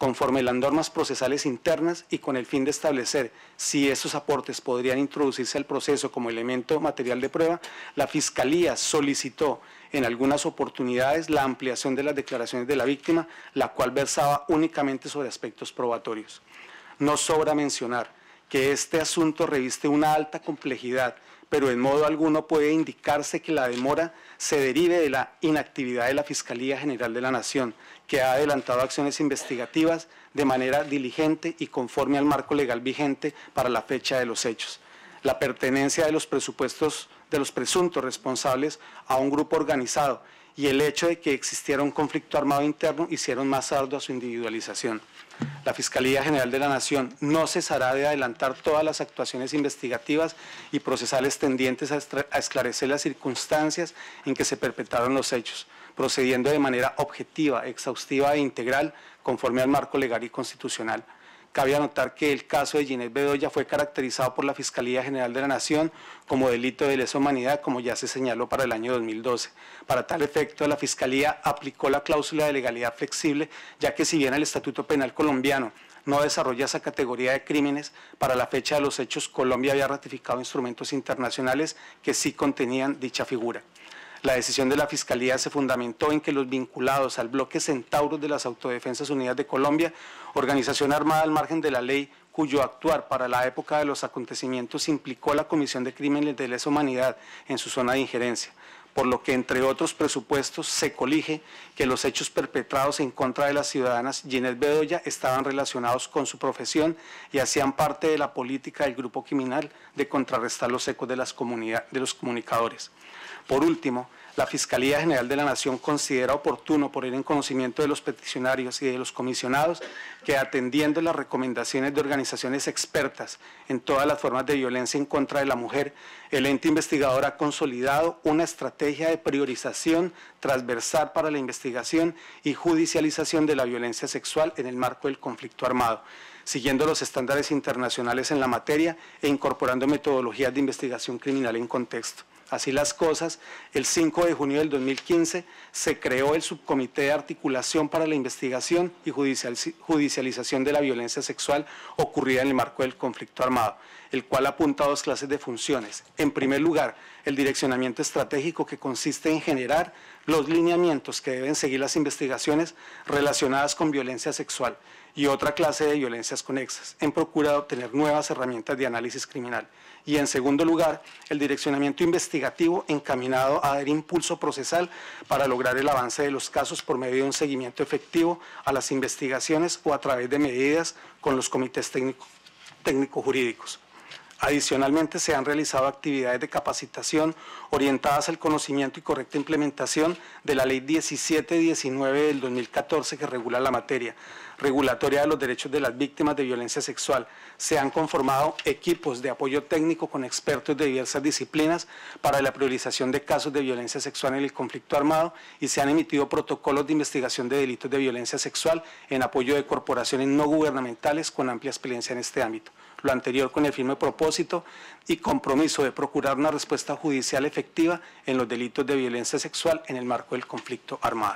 conforme a las normas procesales internas y con el fin de establecer si esos aportes podrían introducirse al proceso como elemento material de prueba, la Fiscalía solicitó en algunas oportunidades la ampliación de las declaraciones de la víctima, la cual versaba únicamente sobre aspectos probatorios. No sobra mencionar que este asunto reviste una alta complejidad, pero en modo alguno puede indicarse que la demora se derive de la inactividad de la Fiscalía General de la Nación, que ha adelantado acciones investigativas de manera diligente y conforme al marco legal vigente para la fecha de los hechos. La pertenencia de los presupuestos de los presuntos responsables a un grupo organizado y el hecho de que existiera un conflicto armado interno hicieron más ardua su individualización. La Fiscalía General de la Nación no cesará de adelantar todas las actuaciones investigativas y procesales tendientes a esclarecer las circunstancias en que se perpetraron los hechos, procediendo de manera objetiva, exhaustiva e integral conforme al marco legal y constitucional. Cabe anotar que el caso de Ginette Bedoya fue caracterizado por la Fiscalía General de la Nación como delito de lesa humanidad, como ya se señaló para el año dos mil doce. Para tal efecto, la Fiscalía aplicó la cláusula de legalidad flexible, ya que si bien el Estatuto Penal colombiano no desarrolla esa categoría de crímenes, para la fecha de los hechos Colombia había ratificado instrumentos internacionales que sí contenían dicha figura. La decisión de la Fiscalía se fundamentó en que los vinculados al bloque Centauros de las Autodefensas Unidas de Colombia, organización armada al margen de la ley, cuyo actuar para la época de los acontecimientos implicó la comisión de crímenes de lesa humanidad en su zona de injerencia, por lo que, entre otros presupuestos, se colige que los hechos perpetrados en contra de las ciudadanas Ginette Bedoya estaban relacionados con su profesión y hacían parte de la política del grupo criminal de contrarrestar los ecos de, las comunidad, de los comunicadores. Por último, la Fiscalía General de la Nación considera oportuno poner en conocimiento de los peticionarios y de los comisionados que, atendiendo las recomendaciones de organizaciones expertas en todas las formas de violencia en contra de la mujer, el ente investigador ha consolidado una estrategia de priorización transversal para la investigación y judicialización de la violencia sexual en el marco del conflicto armado, siguiendo los estándares internacionales en la materia e incorporando metodologías de investigación criminal en contexto. Así las cosas, el cinco de junio del dos mil quince se creó el Subcomité de Articulación para la Investigación y Judicialización de la Violencia Sexual ocurrida en el marco del conflicto armado, el cual apunta a dos clases de funciones. En primer lugar, el direccionamiento estratégico, que consiste en generar los lineamientos que deben seguir las investigaciones relacionadas con violencia sexual, y otra clase de violencias conexas, en procura de obtener nuevas herramientas de análisis criminal. Y en segundo lugar, el direccionamiento investigativo encaminado a dar impulso procesal para lograr el avance de los casos por medio de un seguimiento efectivo a las investigaciones o a través de medidas con los comités técnico, técnico-jurídicos. Adicionalmente, se han realizado actividades de capacitación orientadas al conocimiento y correcta implementación de la Ley diecisiete diecinueve del dos mil catorce que regula la materia regulatoria de los derechos de las víctimas de violencia sexual. Se han conformado equipos de apoyo técnico con expertos de diversas disciplinas para la priorización de casos de violencia sexual en el conflicto armado y se han emitido protocolos de investigación de delitos de violencia sexual en apoyo de corporaciones no gubernamentales con amplia experiencia en este ámbito. Lo anterior con el firme propósito y compromiso de procurar una respuesta judicial efectiva en los delitos de violencia sexual en el marco del conflicto armado.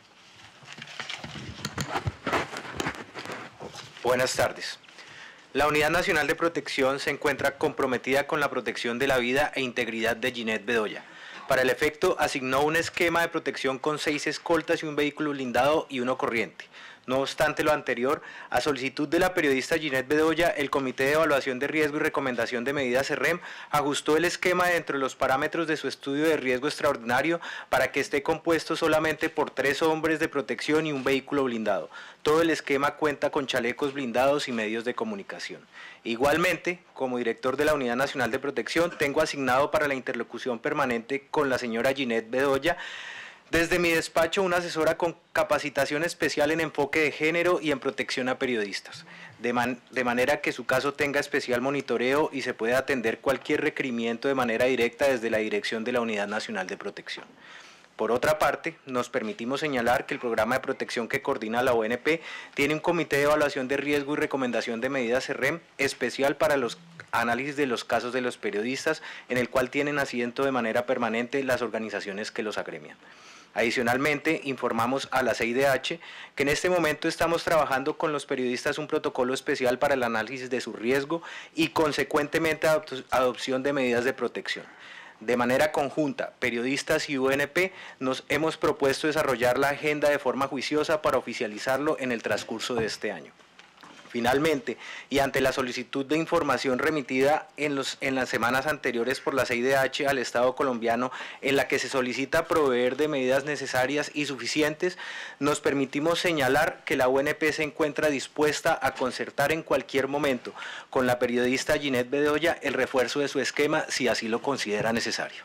Buenas tardes. La Unidad Nacional de Protección se encuentra comprometida con la protección de la vida e integridad de Ginette Bedoya. Para el efecto, asignó un esquema de protección con seis escoltas y un vehículo blindado y uno corriente. No obstante lo anterior, a solicitud de la periodista Ginette Bedoya, el Comité de Evaluación de Riesgo y Recomendación de Medidas C E R E M ajustó el esquema dentro de los parámetros de su estudio de riesgo extraordinario para que esté compuesto solamente por tres hombres de protección y un vehículo blindado. Todo el esquema cuenta con chalecos blindados y medios de comunicación. Igualmente, como director de la Unidad Nacional de Protección, tengo asignado para la interlocución permanente con la señora Ginette Bedoya, desde mi despacho, una asesora con capacitación especial en enfoque de género y en protección a periodistas, de, man, de manera que su caso tenga especial monitoreo y se pueda atender cualquier requerimiento de manera directa desde la dirección de la Unidad Nacional de Protección. Por otra parte, nos permitimos señalar que el programa de protección que coordina la O N P tiene un comité de evaluación de riesgo y recomendación de medidas C E R E M especial para los análisis de los casos de los periodistas, en el cual tienen asiento de manera permanente las organizaciones que los agremian. Adicionalmente, informamos a la C I D H que en este momento estamos trabajando con los periodistas un protocolo especial para el análisis de su riesgo y consecuentemente adopción de medidas de protección. De manera conjunta, periodistas y U N P nos hemos propuesto desarrollar la agenda de forma juiciosa para oficializarlo en el transcurso de este año. Finalmente, y ante la solicitud de información remitida en, los, en las semanas anteriores por la C I D H al Estado colombiano, en la que se solicita proveer de medidas necesarias y suficientes, nos permitimos señalar que la U N P se encuentra dispuesta a concertar en cualquier momento con la periodista Ginette Bedoya el refuerzo de su esquema si así lo considera necesario.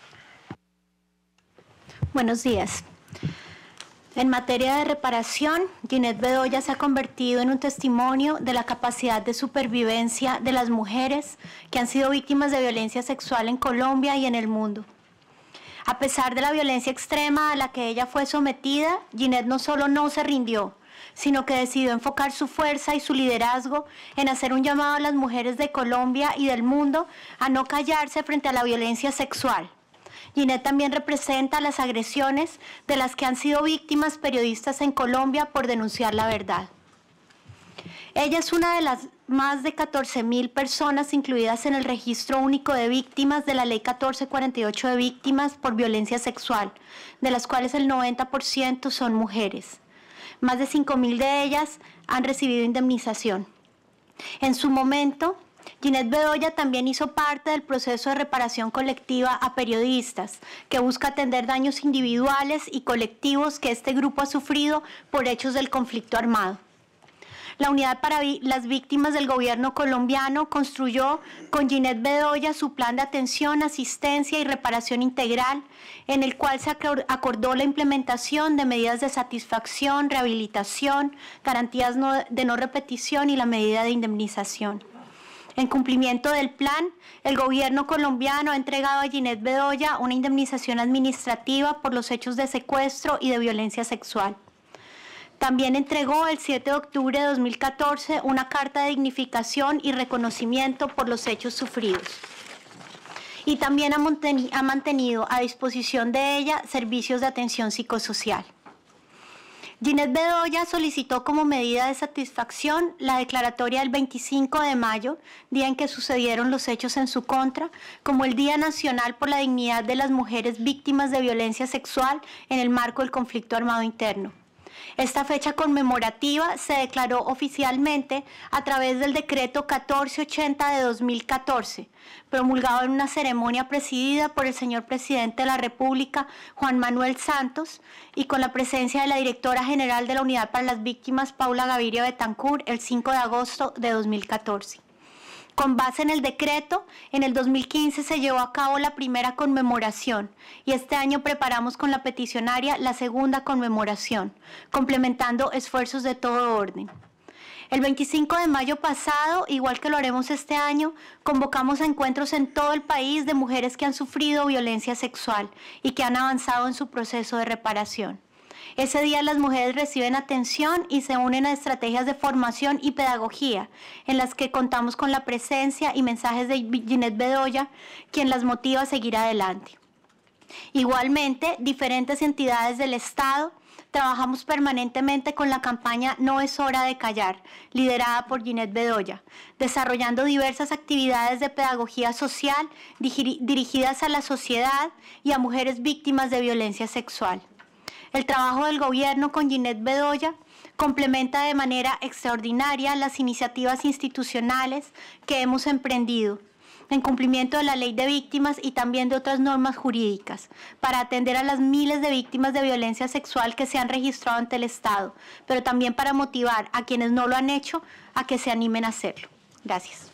Buenos días. En materia de reparación, Ginette Bedoya se ha convertido en un testimonio de la capacidad de supervivencia de las mujeres que han sido víctimas de violencia sexual en Colombia y en el mundo. A pesar de la violencia extrema a la que ella fue sometida, Ginette no solo no se rindió, sino que decidió enfocar su fuerza y su liderazgo en hacer un llamado a las mujeres de Colombia y del mundo a no callarse frente a la violencia sexual. Ginette también representa las agresiones de las que han sido víctimas periodistas en Colombia por denunciar la verdad. Ella es una de las más de catorce mil personas incluidas en el Registro Único de Víctimas de la Ley catorce cuarenta y ocho de Víctimas por Violencia Sexual, de las cuales el noventa por ciento son mujeres. Más de cinco mil de ellas han recibido indemnización. En su momento, Ginette Bedoya también hizo parte del proceso de reparación colectiva a periodistas, que busca atender daños individuales y colectivos que este grupo ha sufrido por hechos del conflicto armado. La Unidad para las Víctimas del Gobierno colombiano construyó con Ginette Bedoya su plan de atención, asistencia y reparación integral, en el cual se acordó la implementación de medidas de satisfacción, rehabilitación, garantías de no repetición y la medida de indemnización. En cumplimiento del plan, el gobierno colombiano ha entregado a Ginette Bedoya una indemnización administrativa por los hechos de secuestro y de violencia sexual. También entregó el siete de octubre de dos mil catorce una carta de dignificación y reconocimiento por los hechos sufridos. Y también ha mantenido a disposición de ella servicios de atención psicosocial. Ginette Bedoya solicitó como medida de satisfacción la declaratoria del veinticinco de mayo, día en que sucedieron los hechos en su contra, como el Día Nacional por la Dignidad de las Mujeres Víctimas de Violencia Sexual en el marco del conflicto armado interno. Esta fecha conmemorativa se declaró oficialmente a través del decreto catorce ochenta de dos mil catorce, promulgado en una ceremonia presidida por el señor presidente de la República, Juan Manuel Santos, y con la presencia de la directora general de la Unidad para las Víctimas, Paula Gaviria Betancourt, el cinco de agosto de dos mil catorce. Con base en el decreto, en el dos mil quince se llevó a cabo la primera conmemoración y este año preparamos con la peticionaria la segunda conmemoración, complementando esfuerzos de todo orden. El veinticinco de mayo pasado, igual que lo haremos este año, convocamos a encuentros en todo el país de mujeres que han sufrido violencia sexual y que han avanzado en su proceso de reparación. Ese día las mujeres reciben atención y se unen a estrategias de formación y pedagogía, en las que contamos con la presencia y mensajes de Ginette Bedoya, quien las motiva a seguir adelante. Igualmente, diferentes entidades del Estado trabajamos permanentemente con la campaña No es hora de callar, liderada por Ginette Bedoya, desarrollando diversas actividades de pedagogía social dirigidas a la sociedad y a mujeres víctimas de violencia sexual. El trabajo del gobierno con Ginette Bedoya complementa de manera extraordinaria las iniciativas institucionales que hemos emprendido en cumplimiento de la Ley de Víctimas y también de otras normas jurídicas, para atender a las miles de víctimas de violencia sexual que se han registrado ante el Estado, pero también para motivar a quienes no lo han hecho a que se animen a hacerlo. Gracias.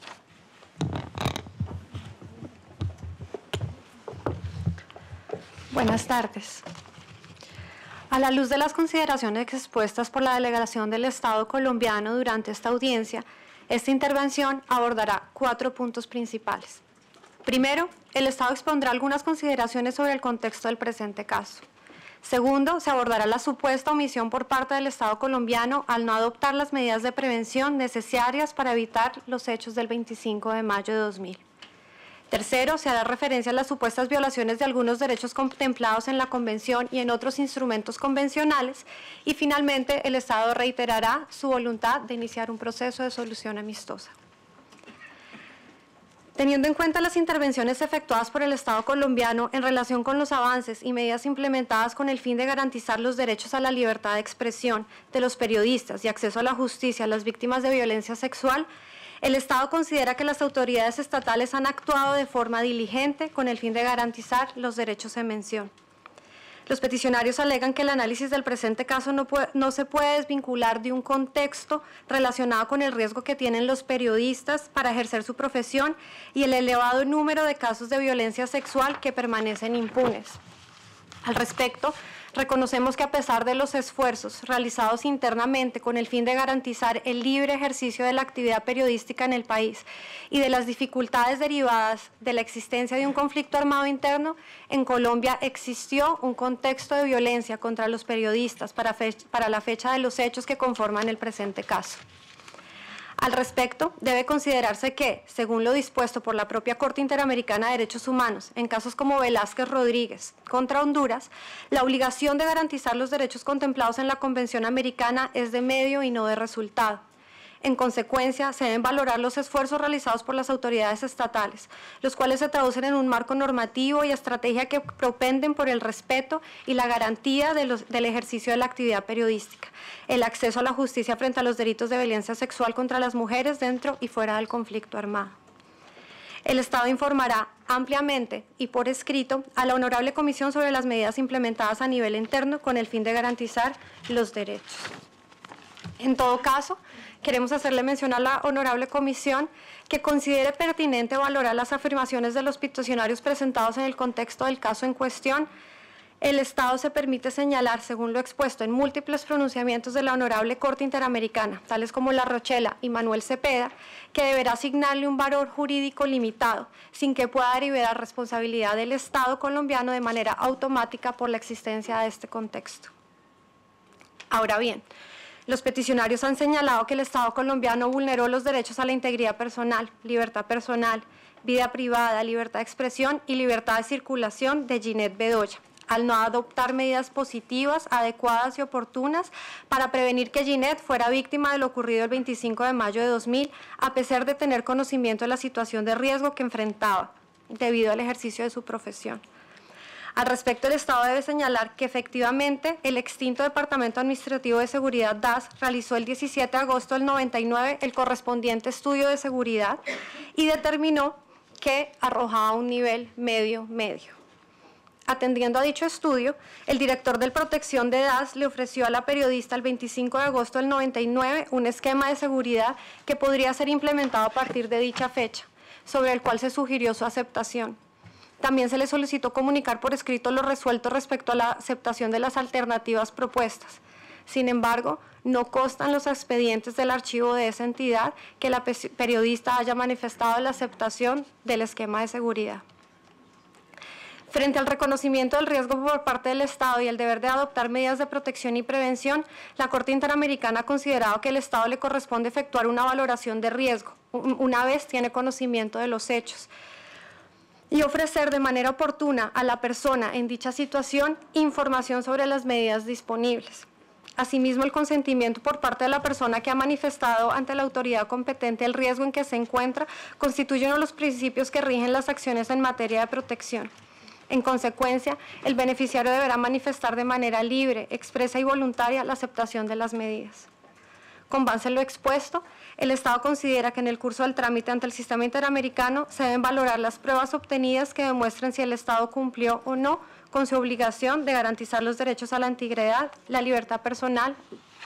Buenas tardes. A la luz de las consideraciones expuestas por la delegación del Estado colombiano durante esta audiencia, esta intervención abordará cuatro puntos principales. Primero, el Estado expondrá algunas consideraciones sobre el contexto del presente caso. Segundo, se abordará la supuesta omisión por parte del Estado colombiano al no adoptar las medidas de prevención necesarias para evitar los hechos del veinticinco de mayo de dos mil. Tercero, se hará referencia a las supuestas violaciones de algunos derechos contemplados en la Convención y en otros instrumentos convencionales. Y finalmente, el Estado reiterará su voluntad de iniciar un proceso de solución amistosa. Teniendo en cuenta las intervenciones efectuadas por el Estado colombiano en relación con los avances y medidas implementadas con el fin de garantizar los derechos a la libertad de expresión de los periodistas y acceso a la justicia a las víctimas de violencia sexual, el Estado considera que las autoridades estatales han actuado de forma diligente con el fin de garantizar los derechos en mención. Los peticionarios alegan que el análisis del presente caso no, puede, no se puede desvincular de un contexto relacionado con el riesgo que tienen los periodistas para ejercer su profesión y el elevado número de casos de violencia sexual que permanecen impunes. Al respecto, reconocemos que a pesar de los esfuerzos realizados internamente con el fin de garantizar el libre ejercicio de la actividad periodística en el país y de las dificultades derivadas de la existencia de un conflicto armado interno, en Colombia existió un contexto de violencia contra los periodistas para, para la fecha de los hechos que conforman el presente caso. Al respecto, debe considerarse que, según lo dispuesto por la propia Corte Interamericana de Derechos Humanos, en casos como Velázquez Rodríguez contra Honduras, la obligación de garantizar los derechos contemplados en la Convención Americana es de medio y no de resultado. En consecuencia, se deben valorar los esfuerzos realizados por las autoridades estatales, los cuales se traducen en un marco normativo y estrategia que propenden por el respeto y la garantía de los, del ejercicio de la actividad periodística, el acceso a la justicia frente a los delitos de violencia sexual contra las mujeres dentro y fuera del conflicto armado. El Estado informará ampliamente y por escrito a la Honorable Comisión sobre las medidas implementadas a nivel interno con el fin de garantizar los derechos. En todo caso, queremos hacerle mención a la Honorable Comisión que considere pertinente valorar las afirmaciones de los peticionarios presentados en el contexto del caso en cuestión. El Estado se permite señalar, según lo expuesto en múltiples pronunciamientos de la Honorable Corte Interamericana, tales como La Rochela y Manuel Cepeda, que deberá asignarle un valor jurídico limitado, sin que pueda derivar responsabilidad del Estado colombiano de manera automática por la existencia de este contexto. Ahora bien, los peticionarios han señalado que el Estado colombiano vulneró los derechos a la integridad personal, libertad personal, vida privada, libertad de expresión y libertad de circulación de Ginette Bedoya, al no adoptar medidas positivas, adecuadas y oportunas para prevenir que Ginette fuera víctima de lo ocurrido el veinticinco de mayo de dos mil, a pesar de tener conocimiento de la situación de riesgo que enfrentaba debido al ejercicio de su profesión. Al respecto, el Estado debe señalar que efectivamente el extinto Departamento Administrativo de Seguridad D A S realizó el diecisiete de agosto del noventa y nueve el correspondiente estudio de seguridad y determinó que arrojaba un nivel medio-medio. Atendiendo a dicho estudio, el director de Protección de D A S le ofreció a la periodista el veinticinco de agosto del noventa y nueve un esquema de seguridad que podría ser implementado a partir de dicha fecha, sobre el cual se sugirió su aceptación. También se le solicitó comunicar por escrito lo resuelto respecto a la aceptación de las alternativas propuestas. Sin embargo, no constan los expedientes del archivo de esa entidad que la periodista haya manifestado la aceptación del esquema de seguridad. Frente al reconocimiento del riesgo por parte del Estado y el deber de adoptar medidas de protección y prevención, la Corte Interamericana ha considerado que al Estado le corresponde efectuar una valoración de riesgo, una vez tiene conocimiento de los hechos, y ofrecer de manera oportuna a la persona en dicha situación información sobre las medidas disponibles. Asimismo, el consentimiento por parte de la persona que ha manifestado ante la autoridad competente el riesgo en que se encuentra constituye uno de los principios que rigen las acciones en materia de protección. En consecuencia, el beneficiario deberá manifestar de manera libre, expresa y voluntaria la aceptación de las medidas. Con base en lo expuesto, el Estado considera que en el curso del trámite ante el sistema interamericano se deben valorar las pruebas obtenidas que demuestren si el Estado cumplió o no con su obligación de garantizar los derechos a la integridad, la libertad personal,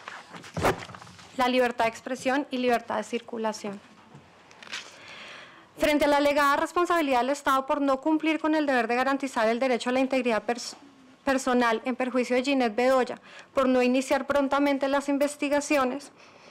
la libertad de expresión y libertad de circulación. Frente a la alegada responsabilidad del Estado por no cumplir con el deber de garantizar el derecho a la integridad personal, personal en perjuicio de Ginette Bedoya por no iniciar prontamente las investigaciones,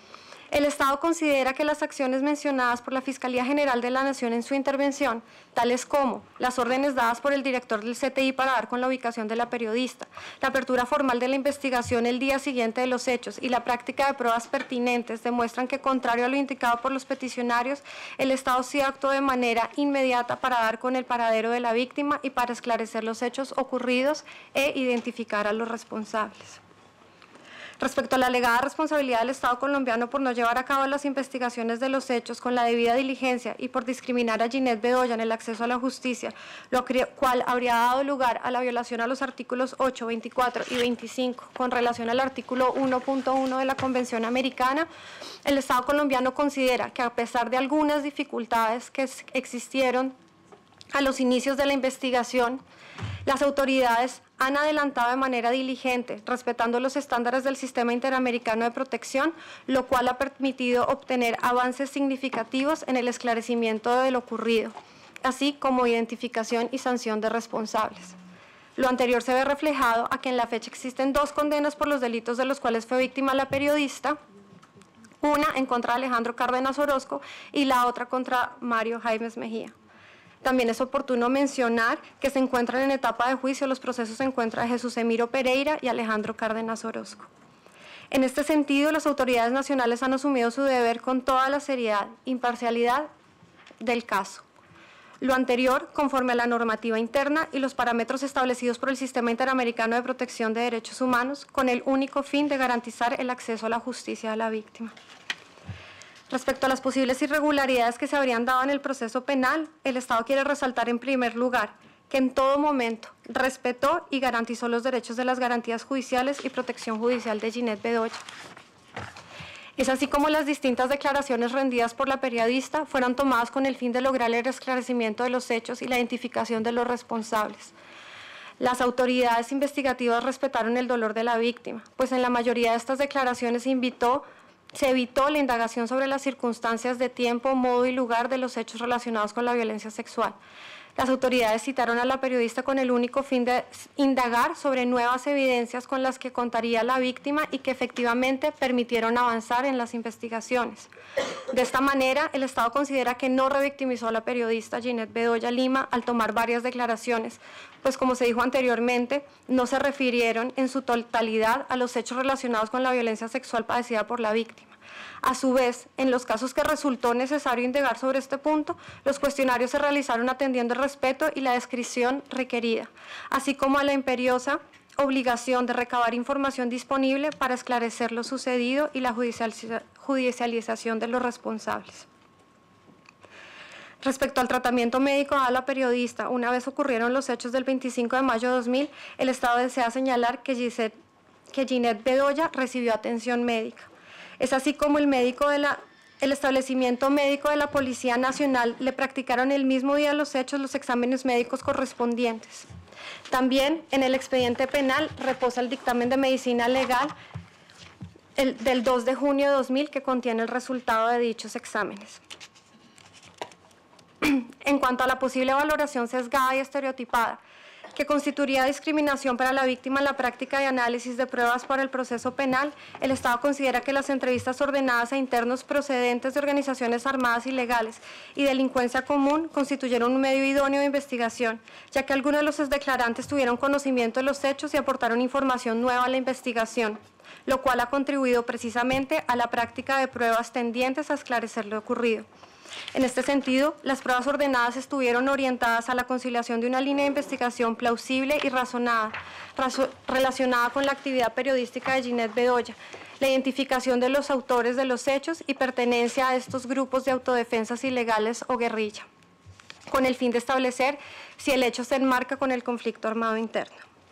El Estado considera que las acciones mencionadas por la Fiscalía General de la Nación en su intervención, tales como las órdenes dadas por el director del C T I para dar con la ubicación de la periodista, la apertura formal de la investigación el día siguiente de los hechos y la práctica de pruebas pertinentes, demuestran que, contrario a lo indicado por los peticionarios, el Estado sí actuó de manera inmediata para dar con el paradero de la víctima y para esclarecer los hechos ocurridos e identificar a los responsables. Respecto a la alegada responsabilidad del Estado colombiano por no llevar a cabo las investigaciones de los hechos con la debida diligencia y por discriminar a Ginette Bedoya en el acceso a la justicia, lo cual habría dado lugar a la violación a los artículos ocho, veinticuatro y veinticinco con relación al artículo uno punto uno de la Convención Americana, el Estado colombiano considera que, a pesar de algunas dificultades que existieron a los inicios de la investigación, las autoridades han adelantado de manera diligente, respetando los estándares del Sistema Interamericano de Protección, lo cual ha permitido obtener avances significativos en el esclarecimiento de lo ocurrido, así como identificación y sanción de responsables. Lo anterior se ve reflejado a que en la fecha existen dos condenas por los delitos de los cuales fue víctima la periodista, una en contra de Alejandro Cárdenas Orozco y la otra contra Mario Jaimes Mejía. También es oportuno mencionar que se encuentran en etapa de juicio los procesos en contra de Jesús Emiro Pereira y Alejandro Cárdenas Orozco. En este sentido, las autoridades nacionales han asumido su deber con toda la seriedad e imparcialidad del caso. Lo anterior, conforme a la normativa interna y los parámetros establecidos por el Sistema Interamericano de Protección de Derechos Humanos, con el único fin de garantizar el acceso a la justicia de la víctima. Respecto a las posibles irregularidades que se habrían dado en el proceso penal, el Estado quiere resaltar en primer lugar que en todo momento respetó y garantizó los derechos de las garantías judiciales y protección judicial de Ginette Bedoya. Es así como las distintas declaraciones rendidas por la periodista fueron tomadas con el fin de lograr el esclarecimiento de los hechos y la identificación de los responsables. Las autoridades investigativas respetaron el dolor de la víctima, pues en la mayoría de estas declaraciones invitó Se evitó la indagación sobre las circunstancias de tiempo, modo y lugar de los hechos relacionados con la violencia sexual. Las autoridades citaron a la periodista con el único fin de indagar sobre nuevas evidencias con las que contaría la víctima y que efectivamente permitieron avanzar en las investigaciones. De esta manera, el Estado considera que no revictimizó a la periodista Ginette Bedoya Lima al tomar varias declaraciones, pues como se dijo anteriormente, no se refirieron en su totalidad a los hechos relacionados con la violencia sexual padecida por la víctima. A su vez, en los casos que resultó necesario indagar sobre este punto, los cuestionarios se realizaron atendiendo el respeto y la descripción requerida, así como a la imperiosa obligación de recabar información disponible para esclarecer lo sucedido y la judicialización de los responsables. Respecto al tratamiento médico a la periodista, una vez ocurrieron los hechos del veinticinco de mayo de dos mil, el Estado desea señalar que Gisette, que Ginette Bedoya recibió atención médica. Es así como el médico de la, el establecimiento médico de la Policía Nacional le practicaron el mismo día de los hechos los exámenes médicos correspondientes. También en el expediente penal reposa el dictamen de medicina legal el, del dos de junio de dos mil que contiene el resultado de dichos exámenes. En cuanto a la posible valoración sesgada y estereotipada, que constituiría discriminación para la víctima en la práctica de análisis de pruebas para el proceso penal, el Estado considera que las entrevistas ordenadas a internos procedentes de organizaciones armadas ilegales y delincuencia común constituyeron un medio idóneo de investigación, ya que algunos de los declarantes tuvieron conocimiento de los hechos y aportaron información nueva a la investigación, lo cual ha contribuido precisamente a la práctica de pruebas tendientes a esclarecer lo ocurrido. En este sentido, las pruebas ordenadas estuvieron orientadas a la conciliación de una línea de investigación plausible y razonada, razo, relacionada con la actividad periodística de Ginette Bedoya, la identificación de los autores de los hechos y pertenencia a estos grupos de autodefensas ilegales o guerrilla, con el fin de establecer si el hecho se enmarca con el conflicto armado interno.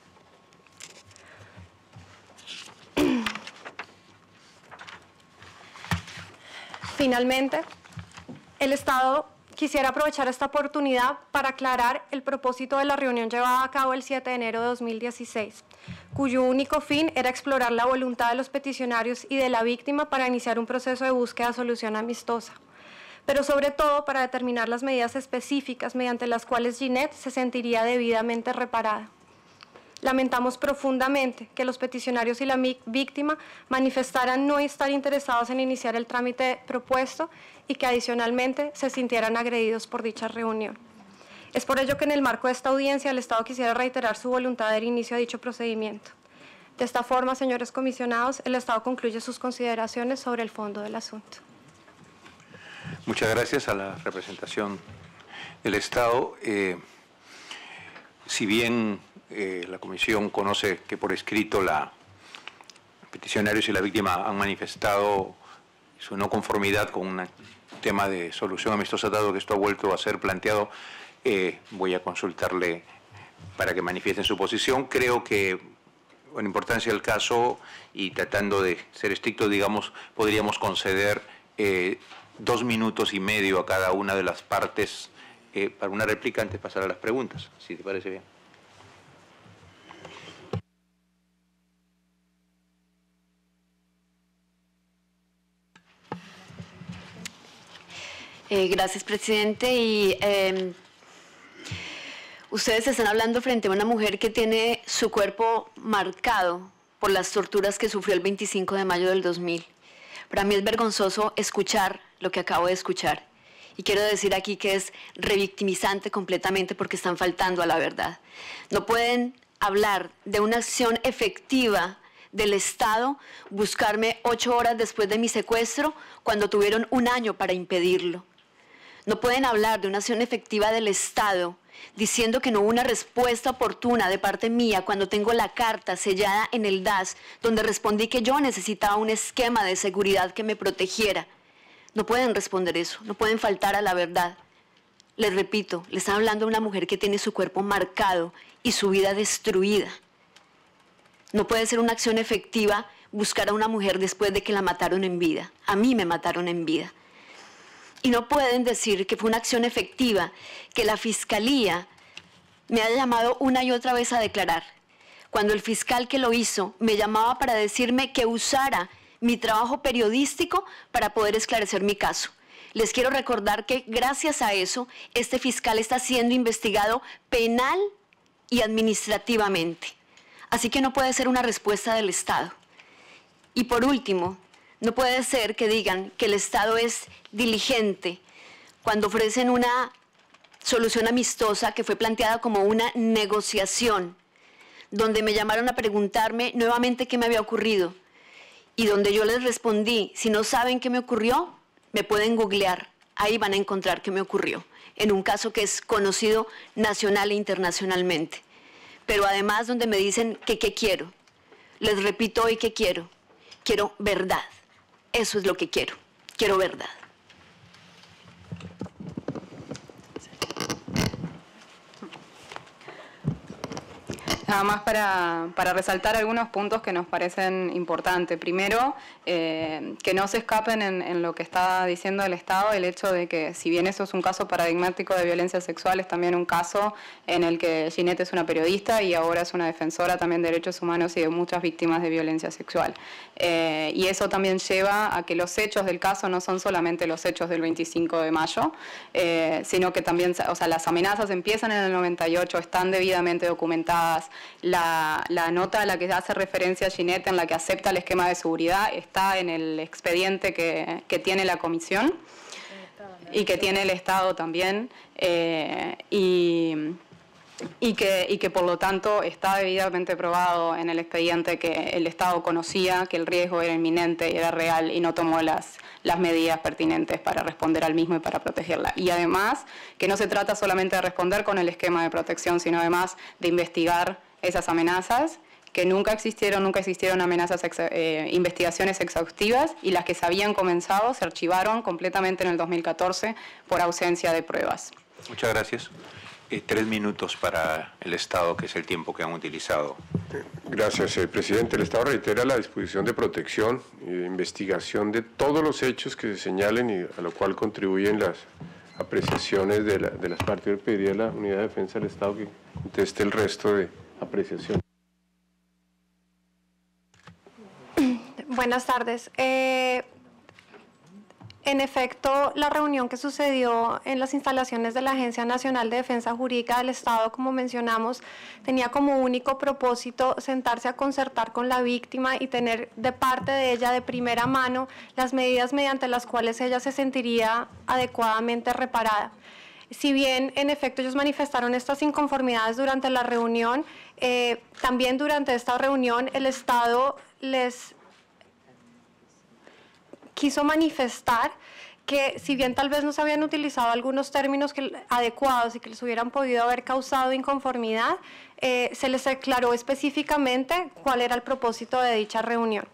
Finalmente, el Estado quisiera aprovechar esta oportunidad para aclarar el propósito de la reunión llevada a cabo el siete de enero de dos mil dieciséis, cuyo único fin era explorar la voluntad de los peticionarios y de la víctima para iniciar un proceso de búsqueda de solución amistosa, pero sobre todo para determinar las medidas específicas mediante las cuales Ginette se sentiría debidamente reparada. Lamentamos profundamente que los peticionarios y la víctima manifestaran no estar interesados en iniciar el trámite propuesto y que adicionalmente se sintieran agredidos por dicha reunión. Es por ello que en el marco de esta audiencia el Estado quisiera reiterar su voluntad del inicio de dicho procedimiento. De esta forma, señores comisionados, el Estado concluye sus consideraciones sobre el fondo del asunto. Muchas gracias a la representación del Estado. Eh, si bien eh, la Comisión conoce que por escrito la peticionarios y la víctima han manifestado su no conformidad con un tema de solución amistosa, dado que esto ha vuelto a ser planteado, eh, voy a consultarle para que manifiesten su posición. Creo que, con importancia del caso y tratando de ser estricto, digamos, podríamos conceder eh, dos minutos y medio a cada una de las partes eh, para una réplica antes de pasar a las preguntas, si te parece bien. Eh, gracias, presidente. Y eh, ustedes están hablando frente a una mujer que tiene su cuerpo marcado por las torturas que sufrió el veinticinco de mayo del dos mil. Para mí es vergonzoso escuchar lo que acabo de escuchar. Y quiero decir aquí que es revictimizante completamente porque están faltando a la verdad. No pueden hablar de una acción efectiva del Estado, buscarme ocho horas después de mi secuestro, cuando tuvieron un año para impedirlo. No pueden hablar de una acción efectiva del Estado diciendo que no hubo una respuesta oportuna de parte mía cuando tengo la carta sellada en el D A S donde respondí que yo necesitaba un esquema de seguridad que me protegiera. No pueden responder eso, no pueden faltar a la verdad. Les repito, le están hablando a una mujer que tiene su cuerpo marcado y su vida destruida. No puede ser una acción efectiva buscar a una mujer después de que la mataron en vida. A mí me mataron en vida. Y no pueden decir que fue una acción efectiva, que la Fiscalía me haya llamado una y otra vez a declarar, cuando el fiscal que lo hizo me llamaba para decirme que usara mi trabajo periodístico para poder esclarecer mi caso. Les quiero recordar que gracias a eso, este fiscal está siendo investigado penal y administrativamente. Así que no puede ser una respuesta del Estado. Y por último, no puede ser que digan que el Estado es diligente cuando ofrecen una solución amistosa que fue planteada como una negociación, donde me llamaron a preguntarme nuevamente qué me había ocurrido y donde yo les respondí, si no saben qué me ocurrió, me pueden googlear, ahí van a encontrar qué me ocurrió, en un caso que es conocido nacional e internacionalmente. Pero además donde me dicen que qué quiero, les repito hoy que quiero, quiero verdad. Eso es lo que quiero. Quiero verdad. Nada más para, para resaltar algunos puntos que nos parecen importantes. Primero, eh, que no se escapen en, en lo que está diciendo el Estado, el hecho de que si bien eso es un caso paradigmático de violencia sexual, es también un caso en el que Ginette es una periodista y ahora es una defensora también de derechos humanos y de muchas víctimas de violencia sexual. Eh, y eso también lleva a que los hechos del caso no son solamente los hechos del veinticinco de mayo, eh, sino que también, o sea, las amenazas empiezan en el noventa y ocho, están debidamente documentadas. La, la nota a la que hace referencia Ginette, en la que acepta el esquema de seguridad, está en el expediente que, que tiene la comisión y que tiene el Estado también, eh, y, y, que, y que por lo tanto está debidamente probado en el expediente que el Estado conocía que el riesgo era inminente y era real y no tomó las, las medidas pertinentes para responder al mismo y para protegerla. Y además que no se trata solamente de responder con el esquema de protección, sino además de investigar esas amenazas, que nunca existieron, nunca existieron amenazas, eh, investigaciones exhaustivas, y las que se habían comenzado se archivaron completamente en el dos mil catorce por ausencia de pruebas. Muchas gracias. Eh, tres minutos para el Estado, que es el tiempo que han utilizado. Gracias, eh, presidente. El Estado reitera la disposición de protección y de investigación de todos los hechos que se señalen y a lo cual contribuyen las apreciaciones de, la, de las partes. Yo pediría a la Unidad de Defensa del Estado que conteste el resto de apreciación. Buenas tardes. Eh, en efecto, la reunión que sucedió en las instalaciones de la Agencia Nacional de Defensa Jurídica del Estado, como mencionamos, tenía como único propósito sentarse a concertar con la víctima y tener de parte de ella de primera mano las medidas mediante las cuales ella se sentiría adecuadamente reparada. Si bien, en efecto, ellos manifestaron estas inconformidades durante la reunión, eh, también durante esta reunión el Estado les quiso manifestar que si bien tal vez no se habían utilizado algunos términos que, adecuados y que les hubieran podido haber causado inconformidad, eh, se les aclaró específicamente cuál era el propósito de dicha reunión.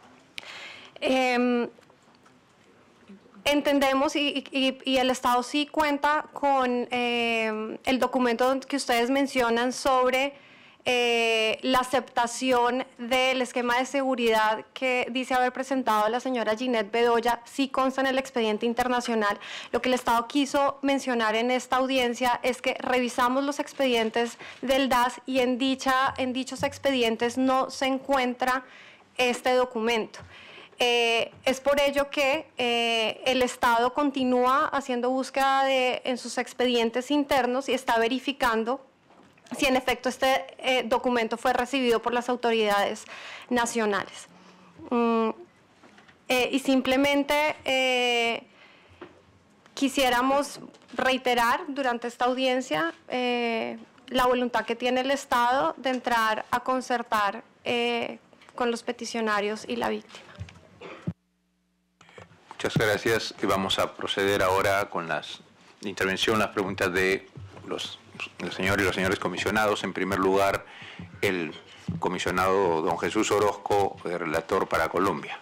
Eh, entendemos y, y, y el Estado sí cuenta con eh, el documento que ustedes mencionan sobre Eh, la aceptación del esquema de seguridad que dice haber presentado la señora Ginette Bedoya, sí consta en el expediente internacional. Lo que el Estado quiso mencionar en esta audiencia es que revisamos los expedientes del D A S y en, dicha, en dichos expedientes no se encuentra este documento. Eh, es por ello que eh, el Estado continúa haciendo búsqueda de, en sus expedientes internos y está verificando si en efecto este eh, documento fue recibido por las autoridades nacionales. Mm, eh, y simplemente eh, quisiéramos reiterar durante esta audiencia eh, la voluntad que tiene el Estado de entrar a concertar eh, con los peticionarios y la víctima. Muchas gracias. Y vamos a proceder ahora con las intervención, las preguntas de los el señor y los señores comisionados. En primer lugar, el comisionado don Jesús Orozco, el relator para Colombia.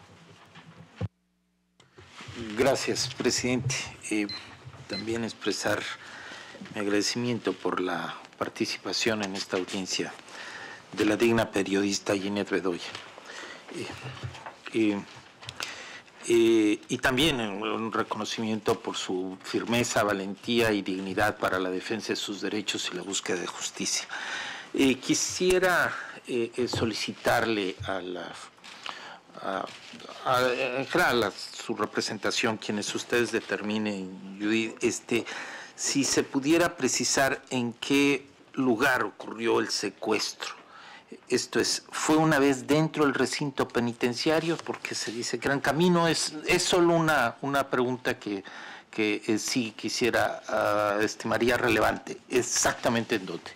Gracias, presidente. Eh, también expresar mi agradecimiento por la participación en esta audiencia de la digna periodista Ginette Bedoya. Eh, eh, Eh, y también un reconocimiento por su firmeza, valentía y dignidad para la defensa de sus derechos y la búsqueda de justicia. Eh, quisiera eh, eh, solicitarle a la, a, a, en general a su representación, quienes ustedes determinen, Judith, este, si se pudiera precisar en qué lugar ocurrió el secuestro. Esto es, ¿fue una vez dentro del recinto penitenciario? Porque se dice Gran Camino. Es, es solo una, una pregunta que, que eh, sí quisiera, uh, estimaría relevante. ¿Exactamente en dónde?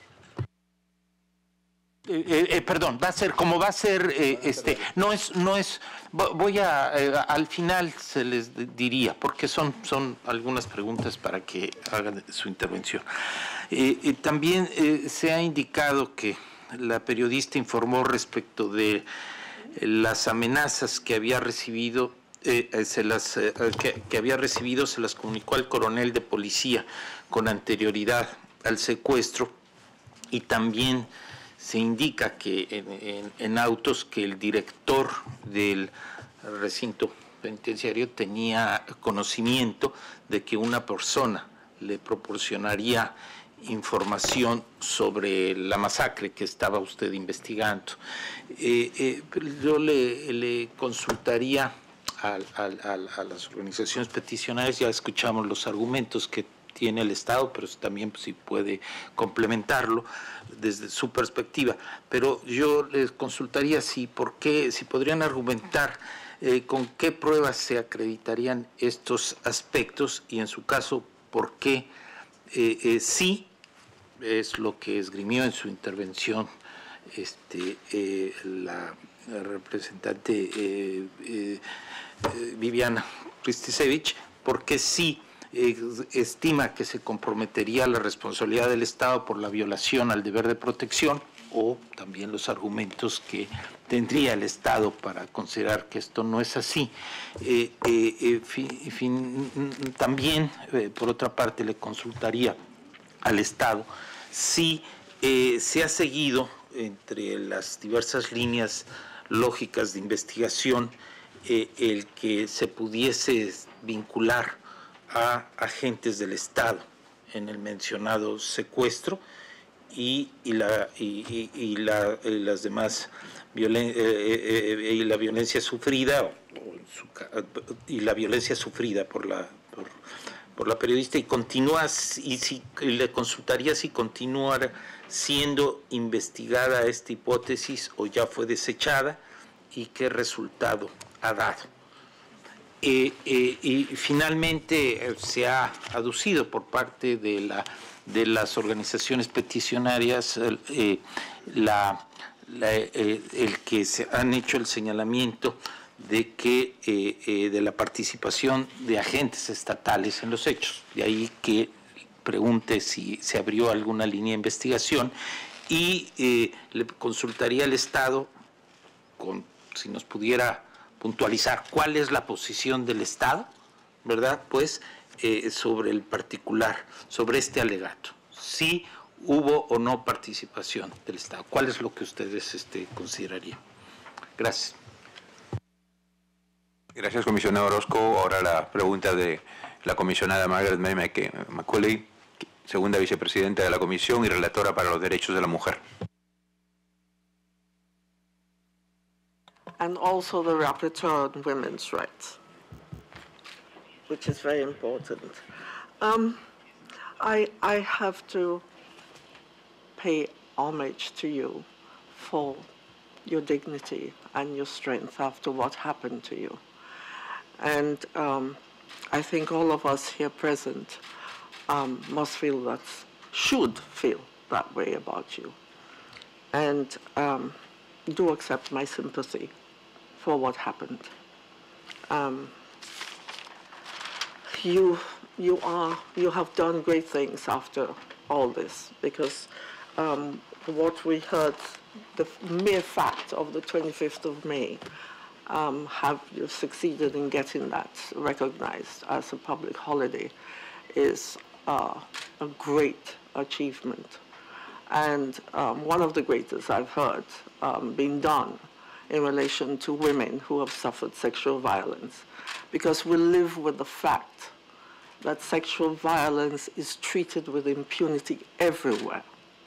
Eh, eh, perdón, va a ser, como va a ser, eh, este, no es, no es, voy a, eh, al final se les diría, porque son, son algunas preguntas para que hagan su intervención. Eh, eh, también eh, se ha indicado que la periodista informó respecto de las amenazas que había recibido, eh, se las, eh, que, que había recibido, se las comunicó al coronel de policía con anterioridad al secuestro, y también se indica que en, en, en autos que el director del recinto penitenciario tenía conocimiento de que una persona le proporcionaría información sobre la masacre que estaba usted investigando. Eh, eh, yo le, le consultaría a, a, a, a las organizaciones peticionarias, ya escuchamos los argumentos que tiene el Estado, pero también si puede complementarlo desde su perspectiva. Pero yo les consultaría si, por qué, si podrían argumentar eh, con qué pruebas se acreditarían estos aspectos y en su caso, por qué eh, eh, sí es lo que esgrimió en su intervención este, eh, la, la representante eh, eh, Viviana Ristisevich, porque sí eh, estima que se comprometería la responsabilidad del Estado por la violación al deber de protección, o también los argumentos que tendría el Estado para considerar que esto no es así. Eh, eh, eh, fin, fin, también, eh, por otra parte, le consultaría al Estado si eh, se ha seguido entre las diversas líneas lógicas de investigación eh, el que se pudiese vincular a agentes del Estado en el mencionado secuestro, y, y, la, y, y, y, la, y las demás violen, eh, eh, y la violencia sufrida o su, y la violencia sufrida por la por, por la periodista, y continúa, y, si, y le consultaría si continúa siendo investigada esta hipótesis o ya fue desechada y qué resultado ha dado. Eh, eh, y finalmente eh, se ha aducido por parte de, la, de las organizaciones peticionarias eh, la, la, eh, el que se han hecho el señalamiento de que eh, eh, de la participación de agentes estatales en los hechos. De ahí que pregunte si se abrió alguna línea de investigación y eh, le consultaría al Estado con, si nos pudiera puntualizar cuál es la posición del Estado, ¿verdad? Pues eh, sobre el particular, sobre este alegato. Si hubo o no participación del Estado. ¿Cuál es lo que ustedes este, considerarían? Gracias. Gracias, comisionado Orozco. Ahora la pregunta de la comisionada Margaret Macaulay, segunda vicepresidenta de la Comisión y relatora para los Derechos de la Mujer. And also the rapporteur on women's rights, which is very important. Um, I, I have to pay homage to you for your dignity and your strength after what happened to you. And um, I think all of us here present um, must feel that, should feel that way about you. And um, do accept my sympathy for what happened. Um, you, you, are, you have done great things after all this, because um, what we heard, the mere fact of the twenty-fifth of May, um, have you succeeded in getting that recognized as a public holiday is uh, a great achievement. And um, one of the greatest I've heard um, being done in relation to women who have suffered sexual violence, because we live with the fact that sexual violence is treated with impunity everywhere.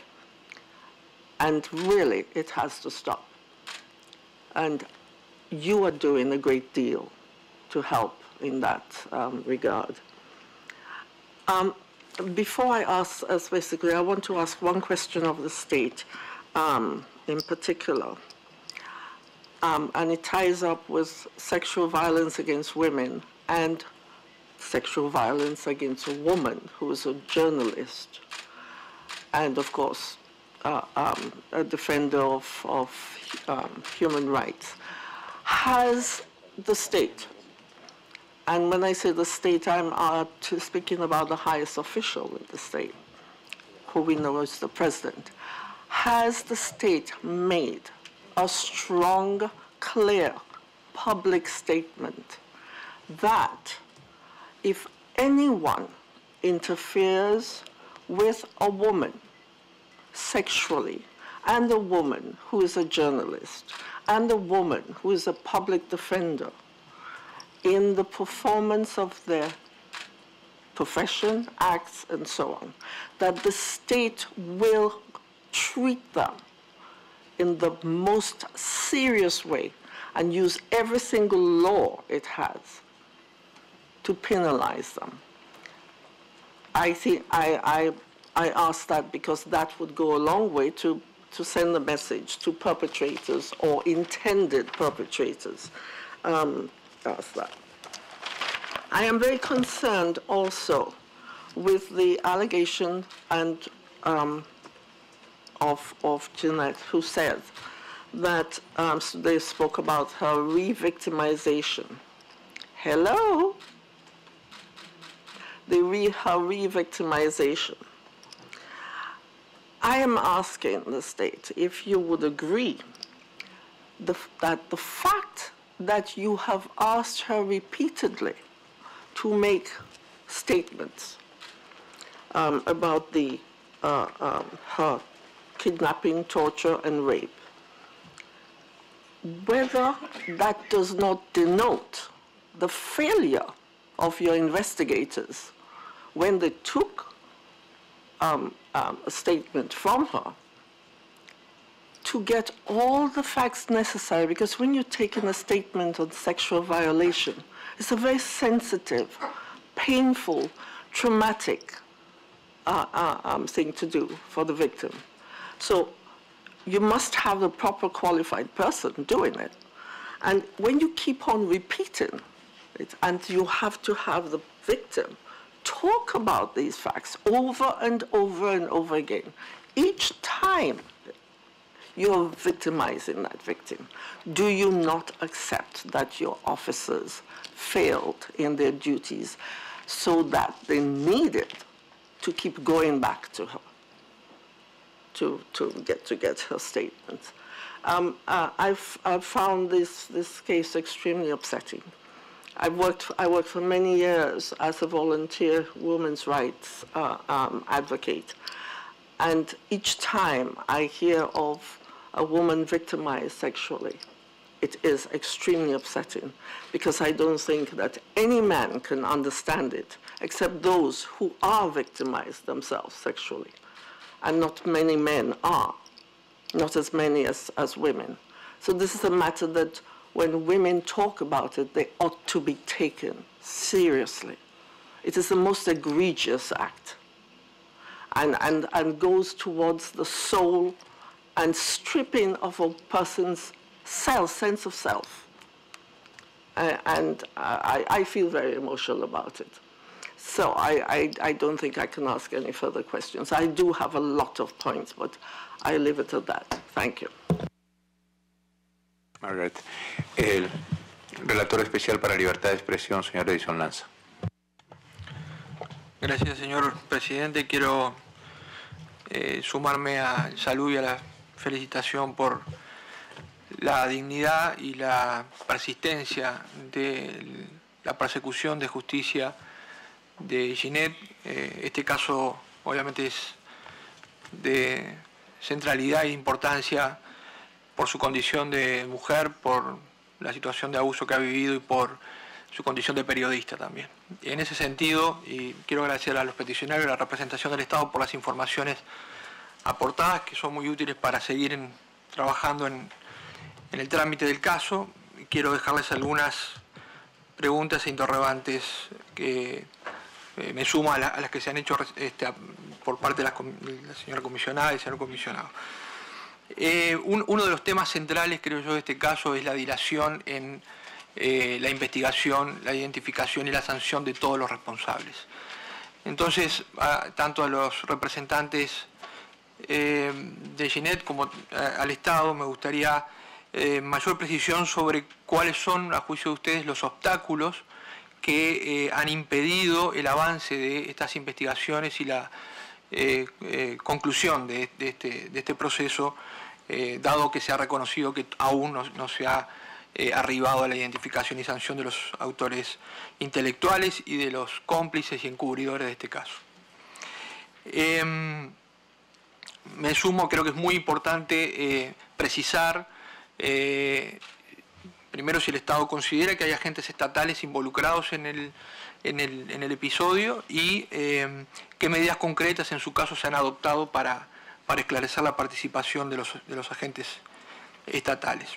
And really, it has to stop. And you are doing a great deal to help in that um, regard. Um, before I ask, as basically, I want to ask one question of the state um, in particular. Um, and it ties up with sexual violence against women and sexual violence against a woman who is a journalist and, of course, uh, um, a defender of, of um, human rights. Has the state, and when I say the state, I'm uh, speaking about the highest official in the state, who we know is the president, has the state made a strong, clear, public statement that if anyone interferes with a woman sexually, and a woman who is a journalist, and a woman who is a public defender in the performance of their profession, acts, and so on, that the state will treat them in the most serious way and use every single law it has to penalize them. I think I, I, I ask that because that would go a long way to, to send a message to perpetrators or intended perpetrators. Um, ask that. I am very concerned also with the allegation and um, of, of Jeanette, who said that um, they spoke about her re-victimization. Hello? The re, her re-victimization. I am asking the state if you would agree the, that the fact that you have asked her repeatedly to make statements um, about the, uh, um, her kidnapping, torture, and rape, whether that does not denote the failure of your investigators when they took um, um, a statement from her to get all the facts necessary, because when you're taking a statement on sexual violation, it's a very sensitive, painful, traumatic uh, uh, um, thing to do for the victim. So you must have the proper qualified person doing it. And when you keep on repeating it, and you have to have the victim talk about these facts over and over and over again, each time you're victimizing that victim. Do you not accept that your officers failed in their duties so that they needed to keep going back to her to, to, get, to get her statement? Um, uh, I've, I've found this, this case extremely upsetting. I've worked, I worked for many years as a volunteer women's rights uh, um, advocate. And each time I hear of a woman victimized sexually, it is extremely upsetting, because I don't think that any man can understand it except those who are victimized themselves sexually. And not many men are, not as many as, as women. So this is a matter that when women talk about it, they ought to be taken seriously. It is the most egregious act, and, and, and goes towards the soul and stripping of a person's self, sense of self. Uh, and I, I feel very emotional about it. So I, I, I don't think I can ask any further questions. I do have a lot of points, but I leave it at that. Thank you. Margaret. El relator especial para libertad de expresión, señor Edison Lanza. Gracias, señor presidente. Quiero eh, sumarme al saludo y a la felicitación por la dignidad y la persistencia de la persecución de justicia de Ginette. Eh, este caso obviamente es de centralidad e importancia por su condición de mujer, por la situación de abuso que ha vivido y por su condición de periodista también. Y en ese sentido, y quiero agradecer a los peticionarios y a la representación del Estado por las informaciones aportadas, que son muy útiles para seguir en, trabajando en, en el trámite del caso. Quiero dejarles algunas preguntas e interrogantes que eh, me sumo a, la, a las que se han hecho este, por parte de la, de la señora comisionada y el señor comisionado. Eh, un, uno de los temas centrales, creo yo, de este caso es la dilación en eh, la investigación, la identificación y la sanción de todos los responsables. Entonces, a, tanto a los representantes eh, de Ginette como a, al Estado me gustaría eh, mayor precisión sobre cuáles son, a juicio de ustedes, los obstáculos que eh, han impedido el avance de estas investigaciones y la eh, eh, conclusión de, de, este, de este proceso, eh, dado que se ha reconocido que aún no, no se ha eh, arribado a la identificación y sanción de los autores intelectuales y de los cómplices y encubridores de este caso. Eh, me sumo, creo que es muy importante eh, precisar eh, primero si el Estado considera que hay agentes estatales involucrados en el, en el, en el episodio y eh, qué medidas concretas en su caso se han adoptado para, para esclarecer la participación de los, de los agentes estatales.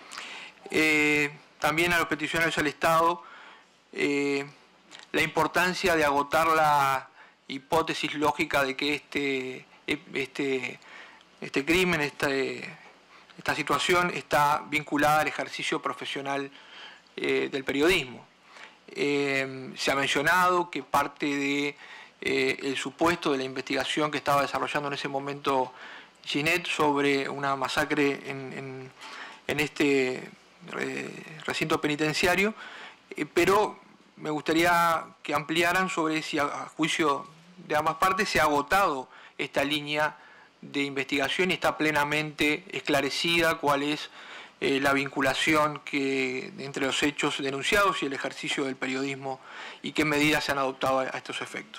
Eh, también a los peticionarios al Estado eh, la importancia de agotar la hipótesis lógica de que este, este, este crimen, este, esta situación está vinculada al ejercicio profesional eh, del periodismo. Eh, se ha mencionado que parte de eh, el supuesto de la investigación que estaba desarrollando en ese momento Ginette sobre una masacre en, en, en este eh, recinto penitenciario, eh, pero me gustaría que ampliaran sobre si a juicio de ambas partes se ha agotado esta línea de investigación y está plenamente esclarecida cuál es eh, la vinculación que, entre los hechos denunciados y el ejercicio del periodismo y qué medidas se han adoptado a, a estos efectos.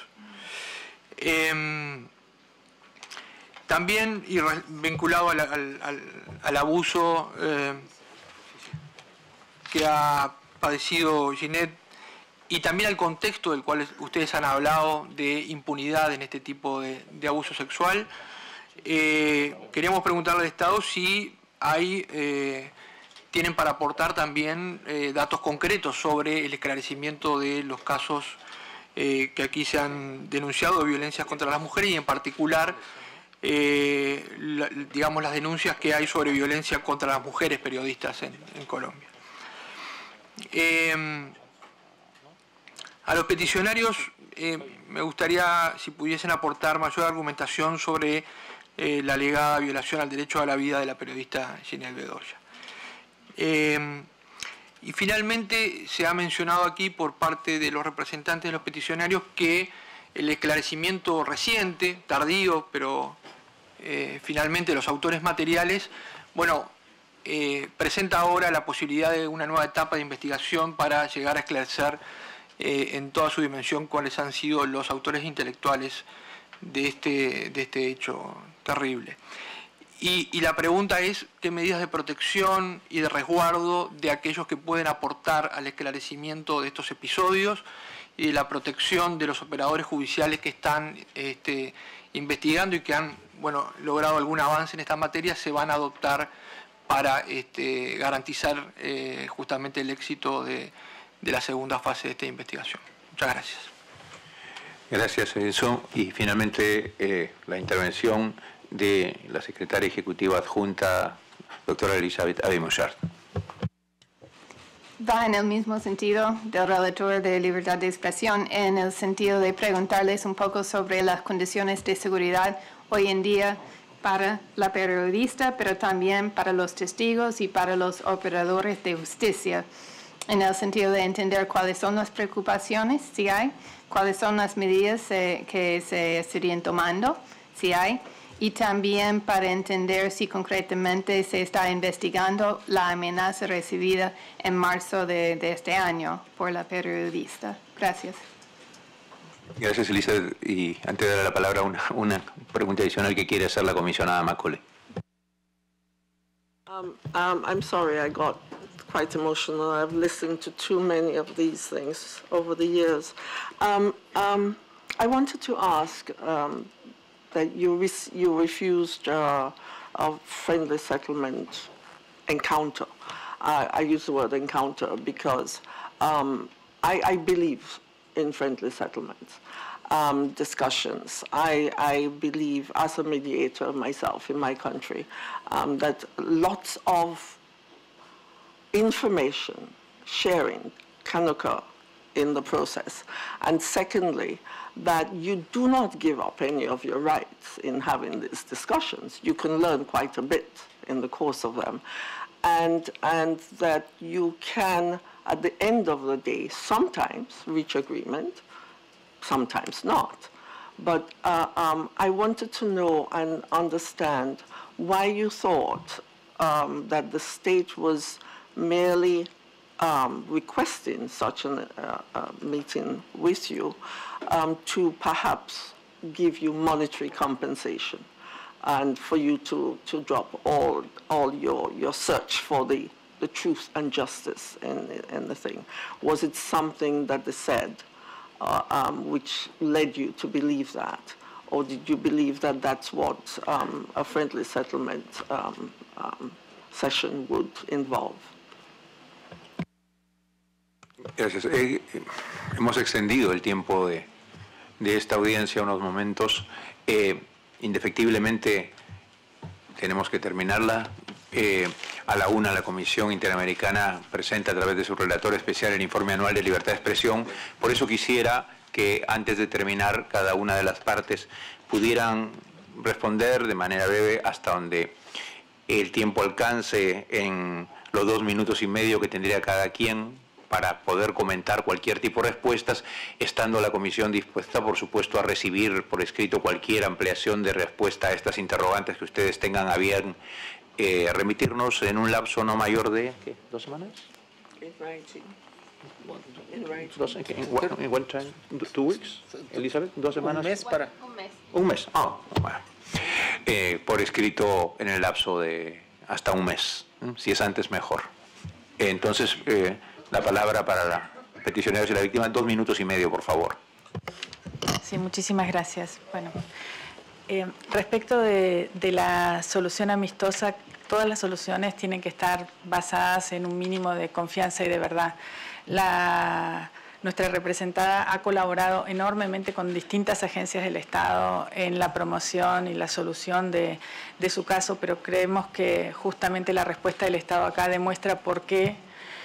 Eh, también y re, vinculado al, al, al, al abuso eh, que ha padecido Ginette y también al contexto del cual ustedes han hablado de impunidad en este tipo de, de abuso sexual. Eh, queríamos preguntarle al Estado si hay, eh, tienen para aportar también eh, datos concretos sobre el esclarecimiento de los casos eh, que aquí se han denunciado de violencias contra las mujeres y en particular, eh, la, digamos, las denuncias que hay sobre violencia contra las mujeres periodistas en, en Colombia. Eh, A los peticionarios eh, me gustaría si pudiesen aportar mayor argumentación sobre eh, la alegada violación al derecho a la vida de la periodista Ginette Bedoya. Eh, y finalmente se ha mencionado aquí por parte de los representantes de los peticionarios que el esclarecimiento reciente, tardío, pero eh, finalmente los autores materiales, bueno, eh, presenta ahora la posibilidad de una nueva etapa de investigación para llegar a esclarecer Eh, en toda su dimensión cuáles han sido los autores intelectuales de este, de este hecho terrible. Y, y la pregunta es qué medidas de protección y de resguardo de aquellos que pueden aportar al esclarecimiento de estos episodios y de la protección de los operadores judiciales que están este, investigando y que han bueno, logrado algún avance en esta materia se van a adoptar para este, garantizar eh, justamente el éxito de de la segunda fase de esta investigación. Muchas gracias. Gracias, Edson. Y finalmente eh, la intervención de la secretaria ejecutiva adjunta, doctora Elizabeth Abimoshart. Va en el mismo sentido del relator de libertad de expresión, en el sentido de preguntarles un poco sobre las condiciones de seguridad hoy en día para la periodista, pero también para los testigos y para los operadores de justicia, en el sentido de entender cuáles son las preocupaciones, si hay, cuáles son las medidas eh, que se estarían tomando, si hay, y también para entender si concretamente se está investigando la amenaza recibida en marzo de, de este año por la periodista. Gracias. Gracias, Elizabeth. Y antes de darle la palabra, una, una pregunta adicional que quiere hacer la comisionada Macaulay. Um, um, I'm sorry, I got quite emotional. I've listened to too many of these things over the years. Um, um, I wanted to ask um, that you, re you refused uh, a friendly settlement encounter. Uh, I use the word encounter because um, I, I believe in friendly settlements. Um, discussions. I, I believe, as a mediator myself in my country, um, that lots of information sharing can occur in the process. And secondly, that you do not give up any of your rights in having these discussions. You can learn quite a bit in the course of them. And, and that you can, at the end of the day, sometimes reach agreement, sometimes not. But uh, um, I wanted to know and understand why you thought um, that the state was merely um, requesting such a uh, uh, meeting with you um, to perhaps give you monetary compensation and for you to, to drop all, all your, your search for the, the truth and justice in, in the thing. Was it something that they said uh, um, which led you to believe that? Or did you believe that that's what um, a friendly settlement um, um, session would involve? Gracias. Eh, hemos extendido el tiempo de, de esta audiencia unos momentos. Eh, indefectiblemente tenemos que terminarla. Eh, a la una la Comisión Interamericana presenta a través de su relator especial el informe anual de libertad de expresión. Por eso quisiera que antes de terminar cada una de las partes pudieran responder de manera breve hasta donde el tiempo alcance en los dos minutos y medio que tendría cada quien para poder comentar cualquier tipo de respuestas, estando la Comisión dispuesta, por supuesto, a recibir por escrito cualquier ampliación de respuesta a estas interrogantes que ustedes tengan a bien eh, remitirnos en un lapso no mayor de, ¿qué? ¿Dos semanas? Dos, in what, in what time? Two weeks, Elizabeth, dos semanas. Un mes para. Un mes. Un mes. Ah, bueno. Eh, por escrito en el lapso de hasta un mes. Si es antes, mejor. Entonces, eh, la palabra para la peticionarios y la víctima. Dos minutos y medio, por favor. Sí, muchísimas gracias. Bueno, eh, respecto de, de la solución amistosa, todas las soluciones tienen que estar basadas en un mínimo de confianza y de verdad. La, nuestra representada ha colaborado enormemente con distintas agencias del Estado en la promoción y la solución de, de su caso, pero creemos que justamente la respuesta del Estado acá demuestra por qué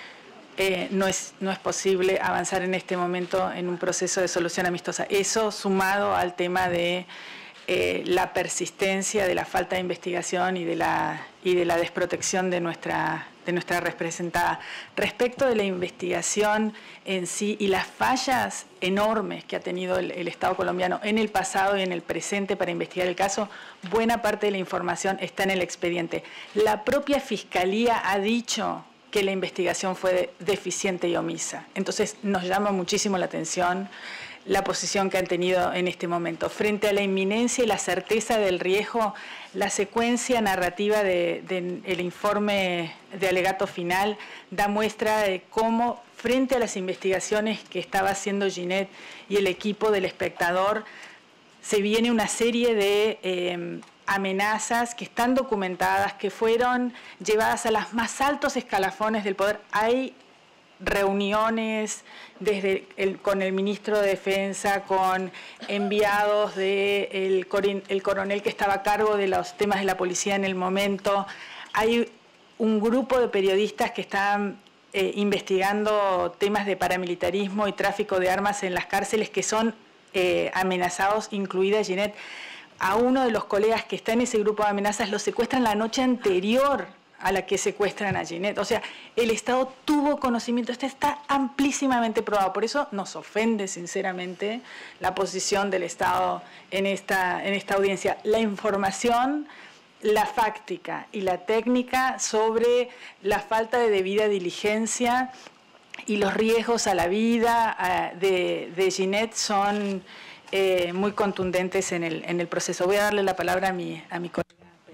eh, no es, no es posible avanzar en este momento en un proceso de solución amistosa. Eso sumado al tema de Eh, la persistencia de la falta de investigación y de la, y de la desprotección de nuestra, de nuestra representada. Respecto de la investigación en sí y las fallas enormes que ha tenido el, el Estado colombiano en el pasado y en el presente para investigar el caso, buena parte de la información está en el expediente. La propia Fiscalía ha dicho que la investigación fue deficiente y omisa. Entonces nos llama muchísimo la atención la posición que han tenido en este momento. Frente a la inminencia y la certeza del riesgo, la secuencia narrativa del de, de informe de alegato final da muestra de cómo, frente a las investigaciones que estaba haciendo Ginette y el equipo del Espectador, se viene una serie de eh, amenazas que están documentadas, que fueron llevadas a los más altos escalafones del poder. Hay reuniones desde el, con el ministro de Defensa, con enviados del de el coronel que estaba a cargo de los temas de la policía en el momento. Hay un grupo de periodistas que están eh, investigando temas de paramilitarismo y tráfico de armas en las cárceles que son eh, amenazados, incluida Ginette. A uno de los colegas que está en ese grupo de amenazas lo secuestran la noche anterior a la que secuestran a Ginette. O sea, el Estado tuvo conocimiento, esto está amplísimamente probado. Por eso nos ofende, sinceramente, la posición del Estado en esta, en esta audiencia. La información, la fáctica y la técnica sobre la falta de debida diligencia y los riesgos a la vida de, de Ginette son eh, muy contundentes en el, en el proceso. Voy a darle la palabra a mi, a mi colega.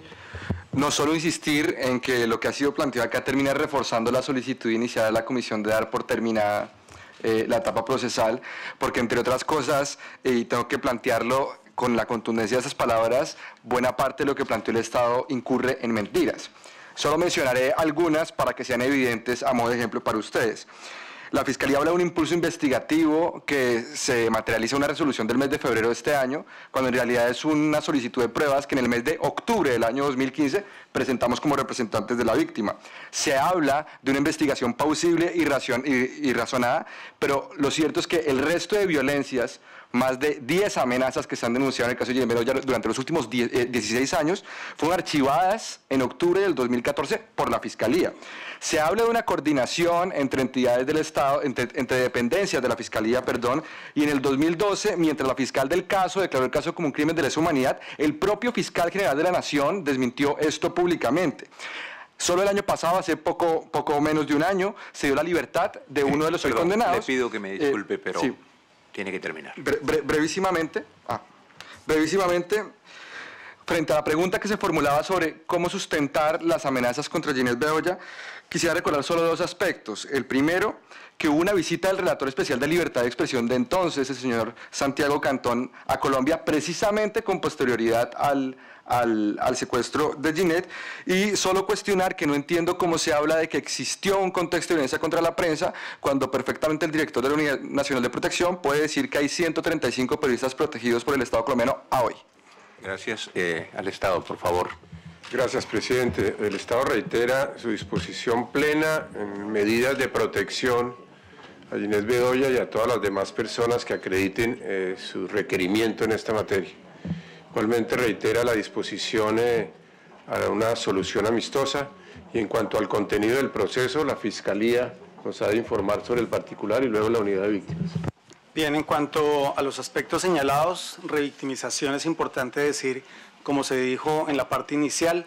No solo insistir en que lo que ha sido planteado acá termina reforzando la solicitud iniciada de la Comisión de dar por terminada eh, la etapa procesal, porque entre otras cosas, eh, y tengo que plantearlo con la contundencia de esas palabras, buena parte de lo que planteó el Estado incurre en mentiras. Solo mencionaré algunas para que sean evidentes a modo de ejemplo para ustedes. La Fiscalía habla de un impulso investigativo que se materializa en una resolución del mes de febrero de este año, cuando en realidad es una solicitud de pruebas que en el mes de octubre del año dos mil quince presentamos como representantes de la víctima. Se habla de una investigación plausible y, razón, y, y razonada, pero lo cierto es que el resto de violencias, más de diez amenazas que se han denunciado en el caso de Ginette Bedoya durante los últimos dieciséis años, fueron archivadas en octubre del dos mil catorce por la Fiscalía. Se habla de una coordinación entre entidades del Estado, entre, entre dependencias de la Fiscalía, perdón, y en el dos mil doce, mientras la fiscal del caso declaró el caso como un crimen de lesa humanidad, el propio fiscal general de la Nación desmintió esto públicamente. Solo el año pasado, hace poco, poco menos de un año, se dio la libertad de uno de los hoy condenados. Le pido que me disculpe, eh, pero... Sí. Tiene que terminar. Bre bre brevísimamente, ah, brevísimamente, frente a la pregunta que se formulaba sobre cómo sustentar las amenazas contra Ginette Bedoya, quisiera recordar solo dos aspectos. El primero, que hubo una visita del relator especial de libertad de expresión de entonces, el señor Santiago Cantón, a Colombia, precisamente con posterioridad al, al, al secuestro de Ginette, y solo cuestionar que no entiendo cómo se habla de que existió un contexto de violencia contra la prensa, cuando perfectamente el director de la Unidad Nacional de Protección puede decir que hay ciento treinta y cinco periodistas protegidos por el Estado colombiano a hoy. Gracias. Eh, al Estado, por favor. Gracias, presidente. El Estado reitera su disposición plena en medidas de protección a Ginette Bedoya y a todas las demás personas que acrediten eh, su requerimiento en esta materia. Igualmente reitera la disposición eh, a una solución amistosa, y en cuanto al contenido del proceso, la Fiscalía nos ha de informar sobre el particular y luego la unidad de víctimas. Bien, en cuanto a los aspectos señalados, revictimización, es importante decir, como se dijo en la parte inicial,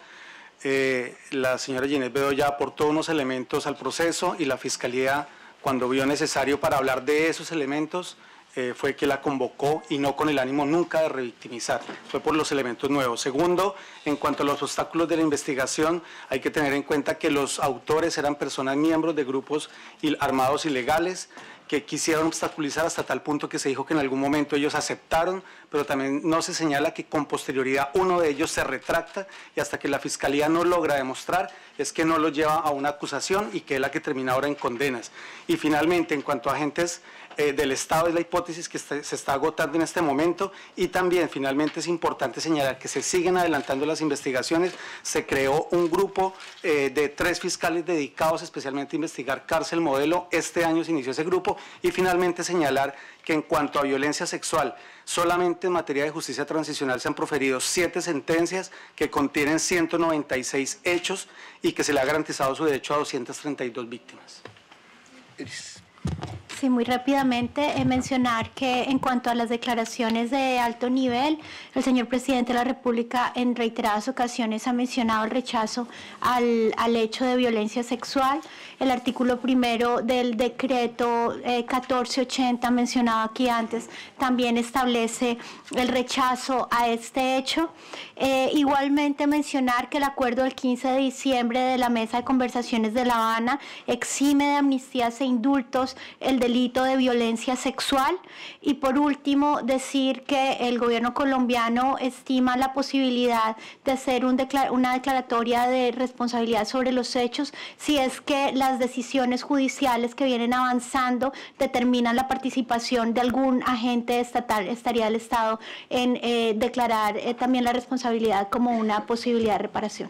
eh, la señora Ginette Bedoya aportó unos elementos al proceso y la Fiscalía, cuando vio necesario para hablar de esos elementos, eh, fue que la convocó y no con el ánimo nunca de revictimizar, fue por los elementos nuevos. Segundo, en cuanto a los obstáculos de la investigación, hay que tener en cuenta que los autores eran personas miembros de grupos armados ilegales, que quisieron obstaculizar hasta tal punto que se dijo que en algún momento ellos aceptaron, pero también no se señala que con posterioridad uno de ellos se retracta y hasta que la Fiscalía no logra demostrar es que no lo lleva a una acusación y que es la que termina ahora en condenas. Y finalmente, en cuanto a agentes eh, del Estado, es la hipótesis que está, se está agotando en este momento, y también finalmente es importante señalar que se siguen adelantando las investigaciones. Se creó un grupo eh, de tres fiscales dedicados especialmente a investigar cárcel modelo. Este año se inició ese grupo. Y finalmente señalar que en cuanto a violencia sexual, solamente en materia de justicia transicional se han proferido siete sentencias que contienen ciento noventa y seis hechos y que se le ha garantizado su derecho a doscientas treinta y dos víctimas. Sí, muy rápidamente eh, mencionar que en cuanto a las declaraciones de alto nivel, el señor presidente de la República en reiteradas ocasiones ha mencionado el rechazo al, al hecho de violencia sexual. El artículo primero del decreto eh, catorce ochenta mencionado aquí antes también establece el rechazo a este hecho. Eh, igualmente mencionar que el acuerdo del quince de diciembre de la Mesa de Conversaciones de La Habana exime de amnistías e indultos el delito de violencia sexual. Y por último, decir que el gobierno colombiano estima la posibilidad de hacer un declar- una declaratoria de responsabilidad sobre los hechos si es que las decisiones judiciales que vienen avanzando determinan la participación de algún agente estatal, estaría el Estado en eh, declarar eh, también la responsabilidad como una posibilidad de reparación.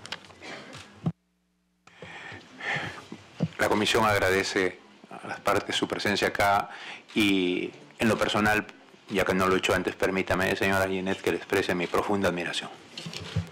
La Comisión agradece a las partes su presencia acá y en lo personal, ya que no lo he hecho antes, permítame, señora Ginette, que le exprese mi profunda admiración.